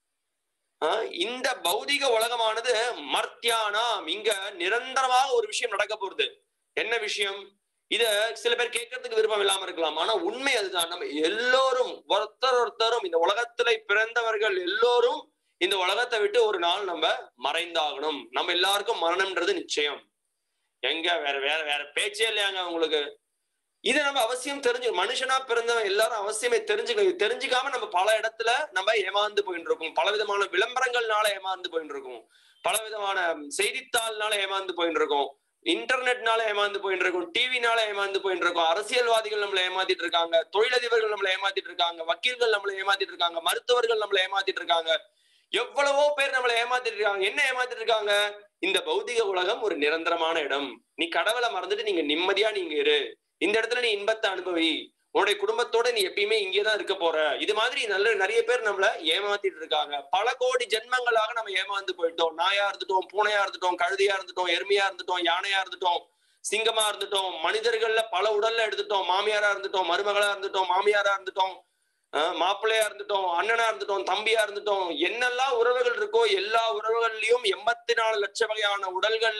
இந்த பௌதிக உலகமானது மர்த்யானாம், இங்க நிரந்தரமாக ஒரு விஷயம் நடக்க போறது. என்ன விஷயம்? இத சில பேர் கேட்கறதுக்கு விருப்பம் இல்லாம இருக்கலாம். ஆனா உண்மை அதுதான். நம்ம எல்லோரும் ஒருத்தரும் இந்த உலகத்துல பிறந்தவர்கள் எல்லோரும் இந்த உலகத்தை விட்டு ஒரு நாள் நம்ம மறைந்தாகணும். நம்ம எல்லாருக்கும் மரணம்ன்றது நிச்சயம். எங்க வேற பேச்சே இல்லையாங்க உங்களுக்கு? இதை நம்ம அவசியம் மனுஷனா பிறந்தவன் எல்லாரும் அவசியமே தெரிஞ்சுக்காம நம்ம பல இடத்துல நம்ம ஏமாந்து போயிட்டு இருக்கோம். பலவிதமான விளம்பரங்கள்னால ஏமாந்து போயிட்டு இருக்கோம். பலவிதமான செய்தித்தாள்னால ஏமாந்து போயிட்டு இருக்கோம். இன்டர்நெட்னால ஏமாந்து போயிட்டு இருக்கோம். டிவினால ஏமாந்து போயிட்டு இருக்கோம். அரசியல்வாதிகள் நம்மளை ஏமாத்திட்டு இருக்காங்க. தொழிலதிபர்கள் நம்மளை ஏமாத்திட்டு இருக்காங்க. வக்கீல்கள் நம்மளை ஏமாத்திட்டு இருக்காங்க. மருத்துவர்கள் நம்மளை ஏமாத்திட்டு இருக்காங்க. எவ்வளவோ பேர் நம்மளை ஏமாத்திட்டு இருக்காங்க. என்ன ஏமாத்திட்டு இருக்காங்க? இந்த பௌதிக உலகம் ஒரு நிரந்தரமான இடம். நீ கடவுளை மறந்துட்டு நீங்க நிம்மதியா நீங்க இரு. இந்த இடத்துல நீ இன்பத்தை அனுபவி. உன்னுடைய குடும்பத்தோட நீ எப்பயுமே இங்கேதான் இருக்க போற. இது மாதிரி நிறைய பேர் நம்மள ஏமாத்திட்டு இருக்காங்க. பல கோடி ஜென்மங்களாக நம்ம ஏமாந்து போயிட்டோம். நாயா இருந்துட்டோம், பூனையா இருந்துட்டோம், கழுதியா இருந்துட்டோம், எருமையா இருந்துட்டோம், யானையா இருந்துட்டோம், சிங்கமா இருந்துட்டோம், மனிதர்கள்ல பல உடல்ல எடுத்துட்டோம். மாமியாரா இருந்துட்டோம், மருமகளா இருந்துட்டோம், மாமியாரா இருந்துட்டோம், மாப்பிள்ளையா இருந்துட்டோம், அண்ணனா இருந்துட்டோம், தம்பியா இருந்துட்டோம். என்னெல்லாம் உறவுகள் இருக்கோ எல்லா உறவுகள்லயும் 84 லட்சம் வகையான உடல்கள்ல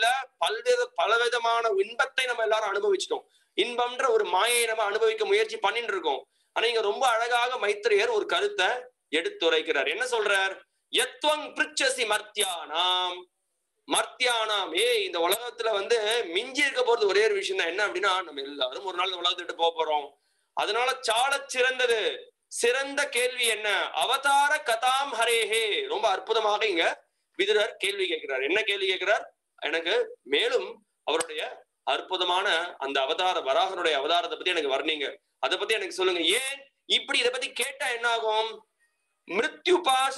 பலவிதமான இன்பத்தை நம்ம எல்லாரும் அனுபவிச்சிட்டோம். இன்பம்ன்ற ஒரு மாயை நம்ம அனுபவிக்க முயற்சி பண்ணிட்டு இருக்கோம். ஆனா இங்க ரொம்ப அழகாக மைத்ரேயர் ஒரு கருத்தை எடுத்துரைக்கிறார். என்ன சொல்றார்? யத்வங் பிருச்சசி மர்த்யானாம். மர்த்யானாம், இந்த உலகத்துல மிஞ்சி இருக்க போறது ஒரே ஒரு விஷயம் தான். என்ன அப்படின்னா, நம்ம எல்லாரும் ஒரு நாள் இந்த உலகத்தை விட்டு போக போறோம். அதனால சால சிறந்தது, சிறந்த கேள்வி என்ன? அவதார கதாம் ஹரேஹே. ரொம்ப அற்புதமாக இங்க விதுரர் கேள்வி கேட்கிறார். என்ன கேள்வி கேட்கிறார்? எனக்கு மேலும் அவருடைய அற்புதமான அந்த வராகனுடைய அவதாரத்தை பத்தி எனக்கு வர்ணிங்க, அதை பத்தி எனக்கு சொல்லுங்க. ஏன் இப்படி இதை பத்தி கேட்டா என்ன ஆகும்? மிருத்யு பாச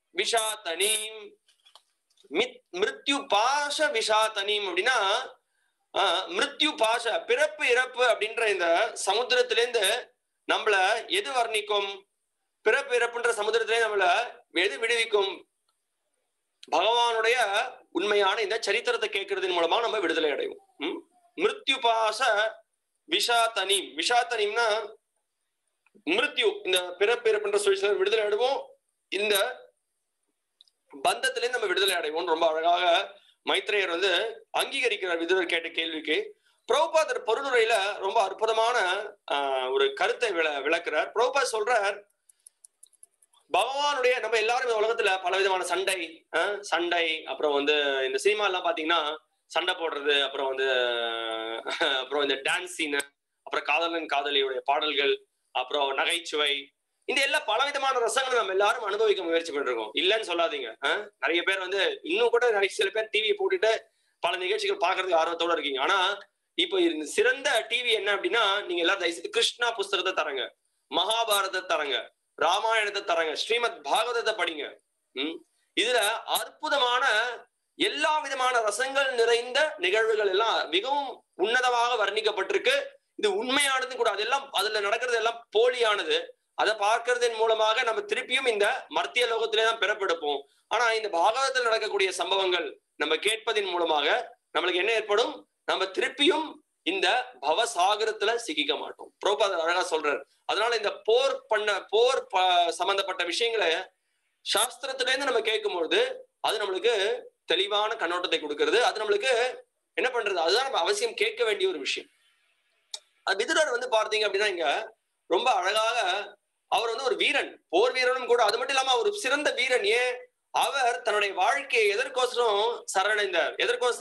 விஷாதனீம். மிருத்யு பாச விஷாதனீம் அப்படின்னா, மிருத்யு பாச, பிறப்பு இறப்பு அப்படின்ற இந்த சமுத்திரத்திலேருந்து நம்மள எது வர்ணிக்கும்? பிறப்பு இறப்புன்ற சமுத்திரத்திலே நம்மள எது விடுவிக்கும்? பகவானுடைய உண்மையான இந்த சரித்திரத்தை கேட்கறதன் மூலமா நம்ம விடுதலை அடைவோம். மிருத்யுபாச விஷாதனீம். விஷாதனீம்னா மிருத்யு, இந்த பிறப்பிறப்புன்ற சுழற்சி விடுதலை அடைவோம். இந்த பந்தத்திலே நம்ம விடுதலை அடைவோம். ரொம்ப அழகாக மைத்ரேயர் அங்கீகரிக்கிறார் விதுரர் கேட்ட கேள்விக்கு. பிரபுபாதர் பொருளுரையில ரொம்ப அற்புதமான ஒரு கருத்தை விளக்குறார். பிரபுபாத் சொல்றார், பகவானுடைய நம்ம எல்லாரும் இந்த உலகத்துல பல விதமான சண்டை அப்புறம் வந்து இந்த சினிமா எல்லாம் பாத்தீங்கன்னா சண்டை போடுறது, அப்புறம் வந்து அப்புறம் இந்த டான்ஸ் சீன், அப்புறம் காதலன் காதலியுடைய பாடல்கள், அப்புறம் நகைச்சுவை, இந்த எல்லா பலவிதமான ரசங்களை நம்ம எல்லாரும் அனுபவிக்க முயற்சி பண்ணிருக்கோம். இல்லைன்னு சொல்லாதீங்க. நிறைய பேர் வந்து இன்னும் கூட நிறைய சில பேர் டிவி போட்டுட்டு பல நிகழ்ச்சிகள் பாக்குறதுக்கு ஆர்வத்தோட இருக்கீங்க. ஆனா இப்போ சிறந்த டிவி என்ன அப்படின்னா, நீங்க எல்லாரும் தயவுசெய்து கிருஷ்ணா புஸ்தகத்தை தரங்க, மகாபாரதத்தை தரங்க, ராமாயணத்தை தரங்க, ஸ்ரீமத் பாகவதத்தை படிங்க. இதுல அற்புதமான எல்லா விதமான ரசங்கள் நிறைந்த நிகழ்வுகள் எல்லாம் மிகவும் உன்னதமாக வர்ணிக்கப்பட்டிருக்கு. இது உண்மையானது கூட. அதெல்லாம் அதுல நடக்கிறது எல்லாம் போலியானது. அதை பார்க்கறதன் மூலமாக நம்ம திருப்பியும் இந்த மர்த்திய லோகத்திலே தான் பிறப்பெடுப்போம். ஆனா இந்த பாகவதத்தில் நடக்கக்கூடிய சம்பவங்கள் நம்ம கேட்பதன் மூலமாக நம்மளுக்கு என்ன ஏற்படும்? நம்ம திருப்பியும் இந்த பவசாகரத்துல சிக்கிக்க மாட்டோம். பிரபுபாதர் அழகா சொல்றாரு. அதனால இந்த போர் சம்பந்தப்பட்ட விஷயங்களை சாஸ்திரத்துல இருந்து நம்ம கேட்கும்பொழுது அது நம்மளுக்கு தெளிவான கண்ணோட்டத்தை கொடுக்கிறது. அது நம்மளுக்கு என்ன பண்றது? அதுதான் நம்ம அவசியம் கேட்க வேண்டிய ஒரு விஷயம். விதுரர் வந்து பார்த்தீங்க அப்படின்னா இங்க ரொம்ப அழகாக அவர் வந்து ஒரு வீரன், போர் வீரனும் கூட. அது மட்டும் இல்லாம ஒரு சிறந்த வீரன். ஏன்? அவர் தன்னுடைய வாழ்க்கையை எதற்கோசரம் சரணடைந்தார்,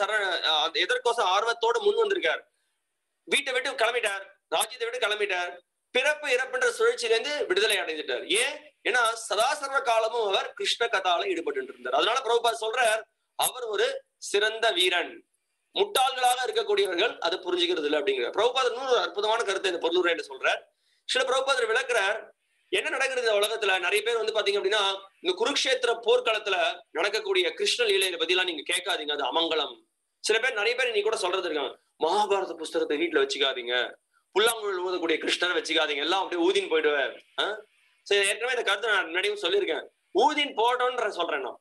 எதற்கோசம் ஆர்வத்தோடு முன் வந்திருக்கார். வீட்டை விட்டு கிளம்பிட்டார், ராஜ்யத்தை விட்டு கிளம்பிட்டார், பிறப்பு இறப்புன்ற சுழற்சியிலிருந்து விடுதலை அடைந்துட்டார். ஏன்? ஏன்னா சதாசர்வ காலமும் அவர் கிருஷ்ண கதால ஈடுபட்டு இருந்தார். அதனால பிரபுபாத் சொல்றார், அவர் ஒரு சிறந்த வீரன். முட்டாள்களாக இருக்கக்கூடியவர்கள் அதை புரிஞ்சுக்கிறது இல்லை அப்படிங்கிற பிரபுபாதர் ஒரு அற்புதமான கருத்தை இந்த பொருளுரையில சொல்றார். சில பிரபுபாதர் விளக்குறார், என்ன நடக்கிறது இந்த உலகத்துல. நிறைய பேர் வந்து பாத்தீங்க அப்படின்னா இந்த குருக்ஷேத்திர போர்க்களத்துல நடக்கக்கூடிய கிருஷ்ண லீலையில பத்தி எல்லாம் நீங்க கேட்காதீங்க, அது அமங்கலம். சில பேர் நிறைய பேர் நீ கூட சொல்றது இருக்காங்க, மகாபாரத புஸ்தகத்தை வீட்டுல வச்சுக்காதீங்க, புல்லாங்குழல் ஊதக்கூடிய கிருஷ்ணரை வச்சுக்காதீங்க, எல்லாம் அப்படியே ஊதின் போயிடுவேன். சரி, ஏற்கனவே இந்த கருத்தை நான் முன்னாடியும் சொல்லியிருக்கேன். ஊதின் போட்டோன்ற சொல்றேன் நான்.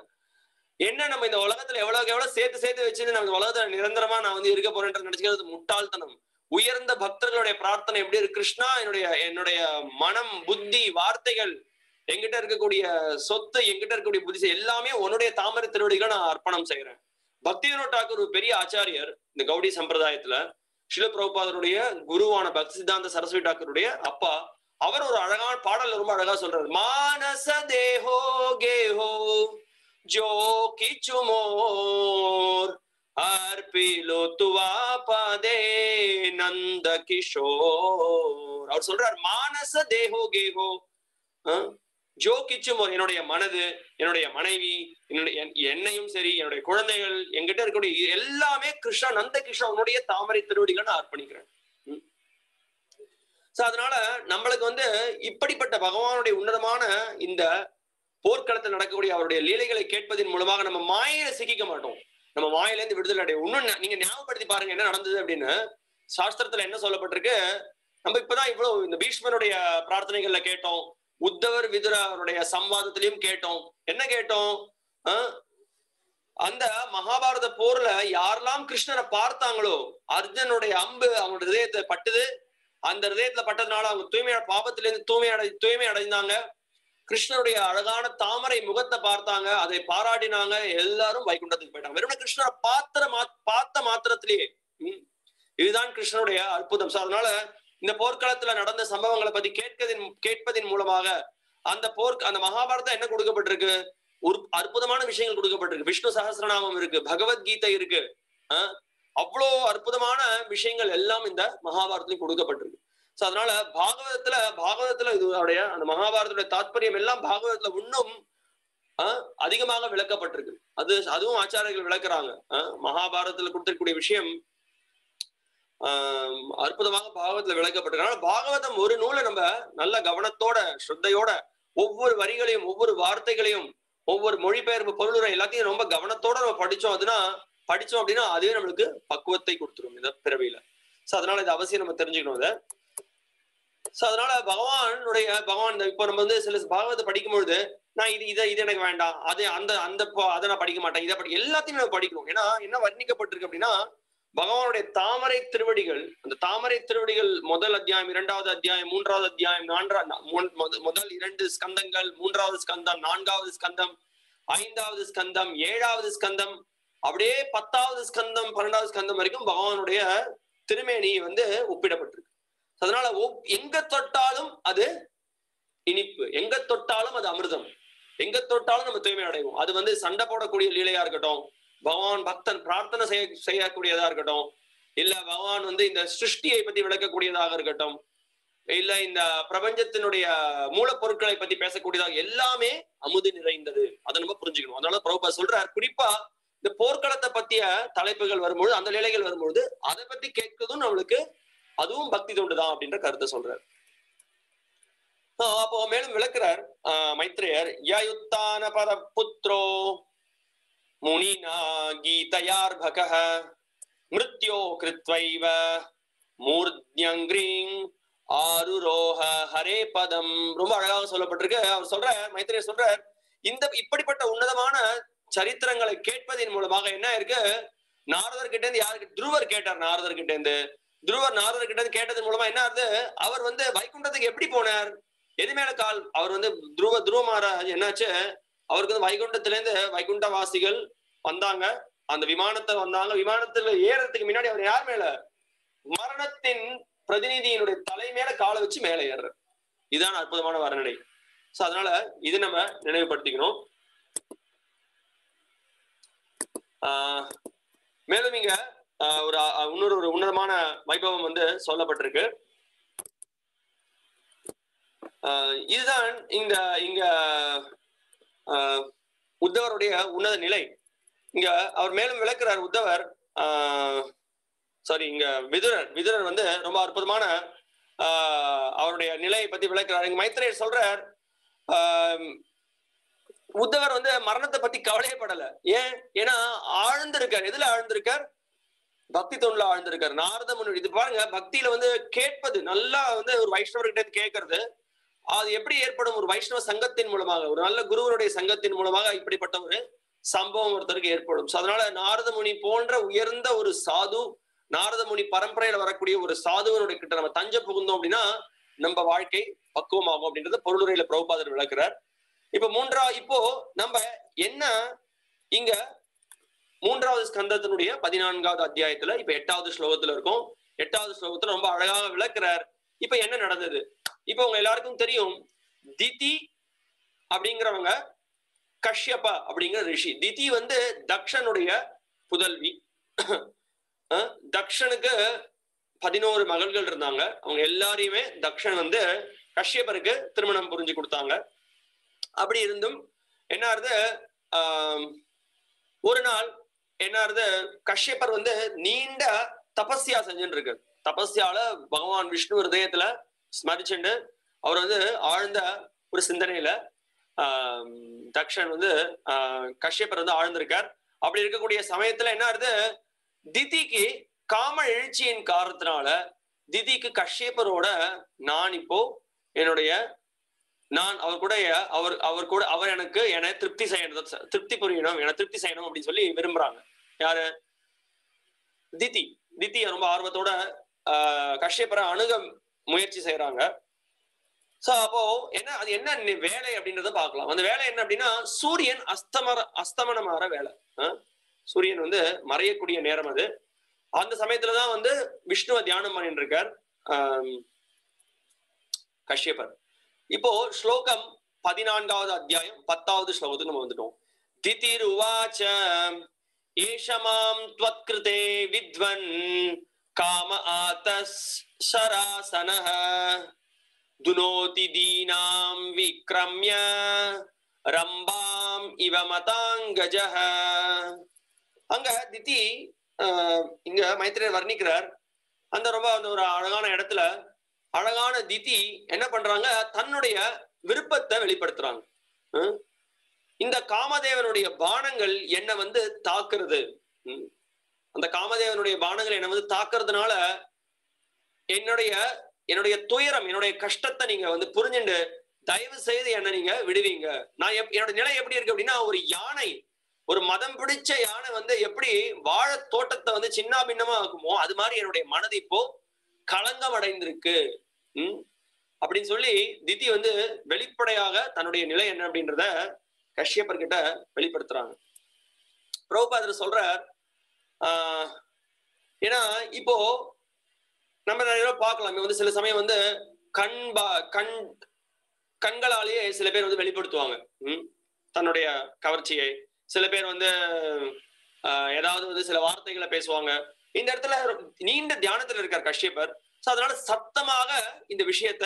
என்ன நம்ம இந்த உலகத்துல எவ்வளவு சேர்த்து வச்சு நம்ம இந்த உலகத்துல நிரந்தரமா நான் வந்து இருக்க போறேன்ற நினைச்சுக்கிறது முட்டாள்தனம். உயர்ந்த பக்தர்களுடைய பிரார்த்தனை எப்படி இருக்கு? கிருஷ்ணா, என்னுடைய மனம், புத்தி, வார்த்தைகள், என்கிட்ட இருக்கக்கூடிய சொத்து, என்கிட்ட இருக்கக்கூடிய புத்தி எல்லாமே உன்னுடைய தாமரை திருவடிகளை நான் அர்ப்பணம் செய்யறேன். பக்தி வினோத் தாக்கூர் ஒரு பெரிய ஆச்சாரியர் இந்த கௌடி சம்பிரதாயத்துல. ஸ்ரீல பிரபுபாதருடைய குருவான பக்தி சித்தாந்த சரஸ்வதி டாக்கருடைய அப்பா. அவர் ஒரு அழகான பாடல் ரொம்ப அழகா சொல்றாரு. மானச தேஹோ கேஹோ ஜோ கிச்சு மோர் அர்பிலோ துவா பதே நந்த கிஷோர். அவர் சொல்றார், மானச தேஹோ கேஹோ ஜோ கிச்சு மோர், என்னுடைய மனது, என்னுடைய மனைவி, என்னையும் சரி, என்னுடைய குழந்தைகள், என்கிட்ட இருக்கக்கூடிய எல்லாமே கிருஷ்ணா, நந்த கிருஷ்ணா உன்னுடைய தாமரை திருவடிகளை நான் அர்ப்பணிக்கிறேன். அதனால நம்மளுக்கு வந்து இப்படிப்பட்ட பகவானுடைய உன்னதமான இந்த போர்க்களத்தில் நடக்கக்கூடிய அவருடைய லீலைகளை கேட்பதன் மூலமாக நம்ம மாயில சிக்கிக்க மாட்டோம். நம்ம மாயில இருந்து விடுதலை அடைய. இன்னும் நீங்க ஞாபகப்படுத்தி பாருங்க என்ன நடந்தது அப்படின்னு. சாஸ்திரத்துல என்ன சொல்லப்பட்டிருக்கு? நம்ம இப்பதான் இவ்வளவு இந்த பீஷ்மனுடைய பிரார்த்தனைகள்ல கேட்டோம், உத்தவர் விதுர அவருடைய சம்வாதத்திலையும் கேட்டோம். என்ன கேட்டோம்? அந்த மகாபாரத போர்ல யாரெல்லாம் கிருஷ்ணரை பார்த்தாங்களோ, அர்ஜுனுடைய அம்பு அவங்களோட இதயத்தை பட்டுது. அந்த இதயத்துல பட்டதுனால அவங்க பாபத்திலிருந்து தூய்மை அடைந்தாங்க. கிருஷ்ணருடைய அழகான தாமரை முகத்தை பார்த்தாங்க, அதை பாராட்டினாங்க. எல்லாரும் வைகுண்டத்துக்கு போயிட்டாங்க. வெறும் கிருஷ்ணரை பார்த்த மாத்திரத்திலேயே. இதுதான் கிருஷ்ணனுடைய அற்புதம். அதனால இந்த போர்க்களத்துல நடந்த சம்பவங்களை பத்தி கேட்பதின் மூலமாக அந்த மகாபாரதம் என்ன கொடுக்கப்பட்டிருக்கு? ஒரு அற்புதமான விஷயங்கள் கொடுக்கப்பட்டிருக்கு. விஷ்ணு சகஸ்ரநாமம் இருக்கு, பகவத்கீதை இருக்கு. அவ்வளோ அற்புதமான விஷயங்கள் எல்லாம் இந்த மகாபாரதத்திலும் கொடுக்கப்பட்டிருக்கு. அதனால பாகவதத்துல இதோடைய அந்த மகாபாரதத்துடைய தாத்பரியம் எல்லாம் பாகவதத்துல இன்னும் அதிகமாக விளக்கப்பட்டிருக்கு. அதுவும் ஆச்சாரியர்கள் விளக்குறாங்க. மகாபாரதத்துல கொடுத்திருக்கக்கூடிய விஷயம் அற்புதமாக பாகவதத்துல விளக்கப்பட்டிருக்கு. பாகவதம் ஒரு நூலை நம்ம நல்ல கவனத்தோட ஸ்ரத்தையோட ஒவ்வொரு வரிகளையும், ஒவ்வொரு வார்த்தைகளையும், ஒவ்வொரு மொழிபெயர்ப்பு பொருளுரை எல்லாத்தையும் ரொம்ப கவனத்தோட நம்ம படிச்சோம் அப்படின்னா அதுவே நம்மளுக்கு பக்குவத்தை கொடுத்துரும் இந்த பிறவியில. அதனால இது அவசியம் நம்ம தெரிஞ்சுக்கணும் இதை. அதனால பகவான் இப்போ நம்ம வந்து சில பாகவத்தை படிக்கும்பொழுது நான் இது எனக்கு வேண்டாம், அதை நான் படிக்க மாட்டேன், எல்லாத்தையும் நம்ம படிக்கணும். ஏன்னா என்ன வர்ணிக்கப்பட்டிருக்கு அப்படின்னா, பகவானுடைய தாமரை திருவடிகள், அந்த தாமரை திருவடிகள் முதல் அத்தியாயம், 2வது அத்தியாயம், 3வது அத்தியாயம், முதல் 2 ஸ்கந்தங்கள், 3வது ஸ்கந்தம், 4வது ஸ்கந்தம், 5வது ஸ்கந்தம், 7வது ஸ்கந்தம், அப்படியே 10வது ஸ்கந்தம், 12வது ஸ்கந்தம் வரைக்கும் பகவானுடைய திருமேனி வந்து ஒப்பிடப்பட்டிருக்கு. அதனால எங்க தொட்டாலும் அது இனிப்பு, எங்க தொட்டாலும் அது அமிர்தம், எங்க தொட்டாலும் நம்ம தூய்மை அடைவோம். அது வந்து சண்டை போடக்கூடிய லீலையா இருக்கட்டும், பகவான் பக்தன் பிரார்த்தனை செய்யக்கூடியதா இருக்கட்டும், இல்ல பகவான் வந்து இந்த சிருஷ்டியை பத்தி விளக்கக்கூடியதாக இருக்கட்டும், இல்ல இந்த பிரபஞ்சத்தினுடைய மூலப்பொருட்களை பத்தி பேசக்கூடியதாக, எல்லாமே அமுது நிறைந்தது. அதை நம்ம புரிஞ்சுக்கணும். அதனால பிரபுபாத் சொல்றார், குறிப்பா இந்த போர்க்களத்தை பத்திய தலைப்புகள் வரும்பொழுது, அந்த நிலைகள் வரும்பொழுது அதை பத்தி கேட்கிறதும் நம்மளுக்கு அதுவும் பக்தி தொண்டுதான் அப்படின்ற கருத்தை சொல்றார். அப்போ மேலும் விளக்குறார் மைத்ரேயர், யயுத்தான பர புத்ரோ முனினா கீதயார்பகஹ மிருத்யோ கிருத்வைவ மூர்த்யங்கிரீங் ஆருரோஹ ஹரே பதம். ரொம்ப அழகாக சொல்லப்பட்டிருக்கு. அவர் சொல்ற, மைத்ரேயர் சொல்றார், இந்த இப்படிப்பட்ட உன்னதமான சரித்திரங்களை கேட்பதன் மூலமாக என்ன இருக்கு, நாரதர் கிட்ட இருந்து யாருக்கு துருவர் கேட்டார், நாரதர் கிட்ட இருந்து நாரதர் கிட்ட இருந்து கேட்டதன் மூலமா என்ன ஆகுது, அவர் வந்து வைகுண்டத்துக்கு எப்படி போனார், எது மேல கால், அவர் வந்து துருவ மகாராஜ் என்னாச்சு, அவருக்கு வந்து வைகுண்டத்துல இருந்து வைகுண்ட வாசிகள் வந்தாங்க, அந்த விமானத்தை வந்தாங்க, விமானத்துல ஏறதுக்கு முன்னாடி அவர் யார் மேல, மரணத்தின் பிரதிநிதியினுடைய தலை மேல காலை வச்சு மேல ஏறுற. இதுதான் அற்புதமான வர்ணனை. சோ அதனால இது நம்ம நினைவுபடுத்திக்கணும். மேலும் இங்க ஒரு உன்னதமான வைபவம் வந்து சொல்லப்பட்டிருக்கு. இதுதான் இங்க உத்தவருடைய உன்னத நிலை. இங்க அவர் மேலும் விளக்குறார். உத்தவர் இங்க விதுரர் வந்து ரொம்ப அற்புதமான அவருடைய நிலையை பத்தி விளக்குறார். இங்க மைத்ரேயர் சொல்றார், உத்தவர் வந்து மரணத்தை பத்தி கவலையப்படல. ஏன்னா ஆழ்ந்திருக்கார். எதுல ஆழ்ந்திருக்கார்? பக்தி தொண்டுல ஆழ்ந்திருக்கார். நாரத முனி இது பாருங்க, பக்தியில வந்து கேட்பது நல்லா வந்து ஒரு வைஷ்ணவர்கிட்ட கேட்கறது, அது எப்படி ஏற்படும், ஒரு வைஷ்ணவ சங்கத்தின் மூலமாக, ஒரு நல்ல குருவனுடைய சங்கத்தின் மூலமாக இப்படிப்பட்ட ஒரு சம்பவம் ஒருத்தருக்கு ஏற்படும். அதனால நாரத முனி போன்ற உயர்ந்த ஒரு சாது, நாரத முனி பரம்பரையில வரக்கூடிய ஒரு சாதுவனுடைய கிட்ட நம்ம தஞ்சை புகுந்தோம் அப்படின்னா நம்ம வாழ்க்கை பக்குவமாகும் அப்படின்றத பொருளுரையில பிரபுபாதர் விளக்குறார். இப்போ நம்ம என்ன இங்க 3வது ஸ்கந்தத்தினுடைய 14வது அத்தியாயத்துல இப்ப 8வது ஸ்லோகத்துல இருக்கும். 8வது ஸ்லோகத்துல ரொம்ப அழகாக விளக்குறார். இப்ப என்ன நடந்தது, இப்ப உங்க எல்லாருக்கும் தெரியும், திதி அப்படிங்கிறவங்க கஷ்யப அப்படிங்கிற ரிஷி. திதி வந்து தக்ஷனுடைய புதல்வி. தக்ஷனுக்கு 11 மகள்கள் இருந்தாங்க. அவங்க எல்லாரையுமே தக்ஷன் வந்து கஷ்யபருக்கு திருமணம் புரிஞ்சு கொடுத்தாங்க. அப்படி இருந்தும் என்ன ஆறுது, ஒரு நாள் என்ன ஆறுது, கஷ்யபர் வந்து நீண்ட தபஸ்யா செஞ்சுட்டு இருக்கு. தபஸ்யால பகவான் விஷ்ணு ஹிருதயத்துல ஸ்மரிச்சுண்டு அவர் வந்து ஆழ்ந்த ஒரு சிந்தனையில தக்ஷன் வந்து கஷ்யபர் வந்து ஆழ்ந்திருக்கார். அப்படி இருக்கக்கூடிய சமயத்துல என்ன ஆறுது, திதிக்கு காம எழுச்சியின் காரணத்தினால திதிக்கு கஷ்யபரோட நான் அவர் கூட அவர் எனக்கு என திருப்தி புரியணும், என திருப்தி செய்யணும் அப்படின்னு சொல்லி விரும்புறாங்க. யாரு? திதி ரொம்ப ஆர்வத்தோட கஷ்யபரை அணுக முயற்சி செய்யறாங்க. சோ அப்போ அது என்ன வேலை அப்படின்றத பார்க்கலாம். அந்த வேலை என்ன அப்படின்னா, சூரியன் அஸ்தமனமாற வேலை. சூரியன் வந்து மறையக்கூடிய நேரம் அது. அந்த சமயத்துலதான் வந்து விஷ்ணுவை தியானம் பண்ணிட்டு இருக்கார் கஷ்யபர். இப்போ ஸ்லோகம் 14வது அத்தியாயம் 10வது ஸ்லோகத்துக்கு நம்ம வந்துட்டோம். திதிருவாச்ச ஏஷமாம் த்வத்கிருதே வித்வன் காம ஆதஸ் சராசனஹ துனோதி தீனாம் விக்ரம்ய ரம்பாம் இவ மதாங்கஜஹ. அங்க திதி இங்க மைத்ரேயர் வர்ணிக்கிறார். அந்த ஒரு அழகான இடத்துல அழகான திதி என்ன பண்றாங்க, தன்னுடைய விருப்பத்தை வெளிப்படுத்துறாங்க. இந்த காமதேவனுடைய பானங்கள் என்ன வந்து தாக்குறது, அந்த காமதேவனுடைய பானங்கள் என்ன வந்து தாக்குறதுனால என்னுடைய துயரம், என்னுடைய கஷ்டத்தை நீங்க வந்து புரிஞ்சுண்டு தயவு செய்து என்ன நீங்க விடுவீங்க. நான் என்னோட நிலை எப்படி இருக்கு அப்படின்னா, ஒரு யானை, ஒரு மதம் பிடிச்ச யானை வந்து எப்படி வாழ தோட்டத்தை வந்து சின்ன பின்னமா ஆக்குமோ அது மாதிரி என்னுடைய மனது இப்போ களங்கம் அடைந்திருக்கு அப்படின்னு சொல்லி திதி வந்து வெளிப்படையாக தன்னுடைய நிலை என்ன அப்படின்றத கஷ்யபர் கிட்ட வெளிப்படுத்துறாங்க. பிரபுபாதர் சொல்றார், ஏன்னா இப்போ நம்ம நிறைய பார்க்கலாம், வந்து சில சமயம் வந்து கண்களாலேயே சில பேர் வந்து வெளிப்படுத்துவாங்க தன்னுடைய கவர்ச்சியை. சில பேர் வந்து ஏதாவது வந்து சில வார்த்தைகளை பேசுவாங்க. இந்த இடத்துல நீண்ட தியானத்துல இருக்கார் கஷ்யபர். அதனால சத்தமாக இந்த விஷயத்த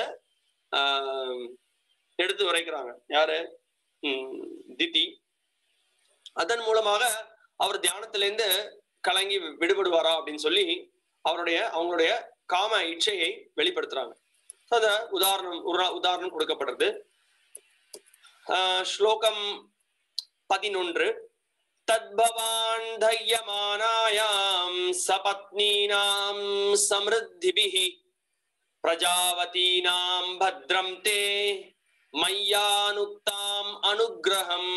எடுத்து உரைக்கிறாங்க யாரு, திதி. அதன் மூலமாக அவர் தியானத்திலிருந்து கலங்கி விடுபடுவாரா அப்படின்னு சொல்லி அவங்களுடைய காம இச்சையை வெளிப்படுத்துறாங்க. அத உதாரணம் கொடுக்கப்படுறது. ஸ்லோகம் 11. தத்பவான் தையமானாயாம் சபத்னீனாம் சம்ருத்திபிஹி பிரஜாவதீனாம் பத்ரம் தே மையானுக்தாம் அனுக்ரஹம்.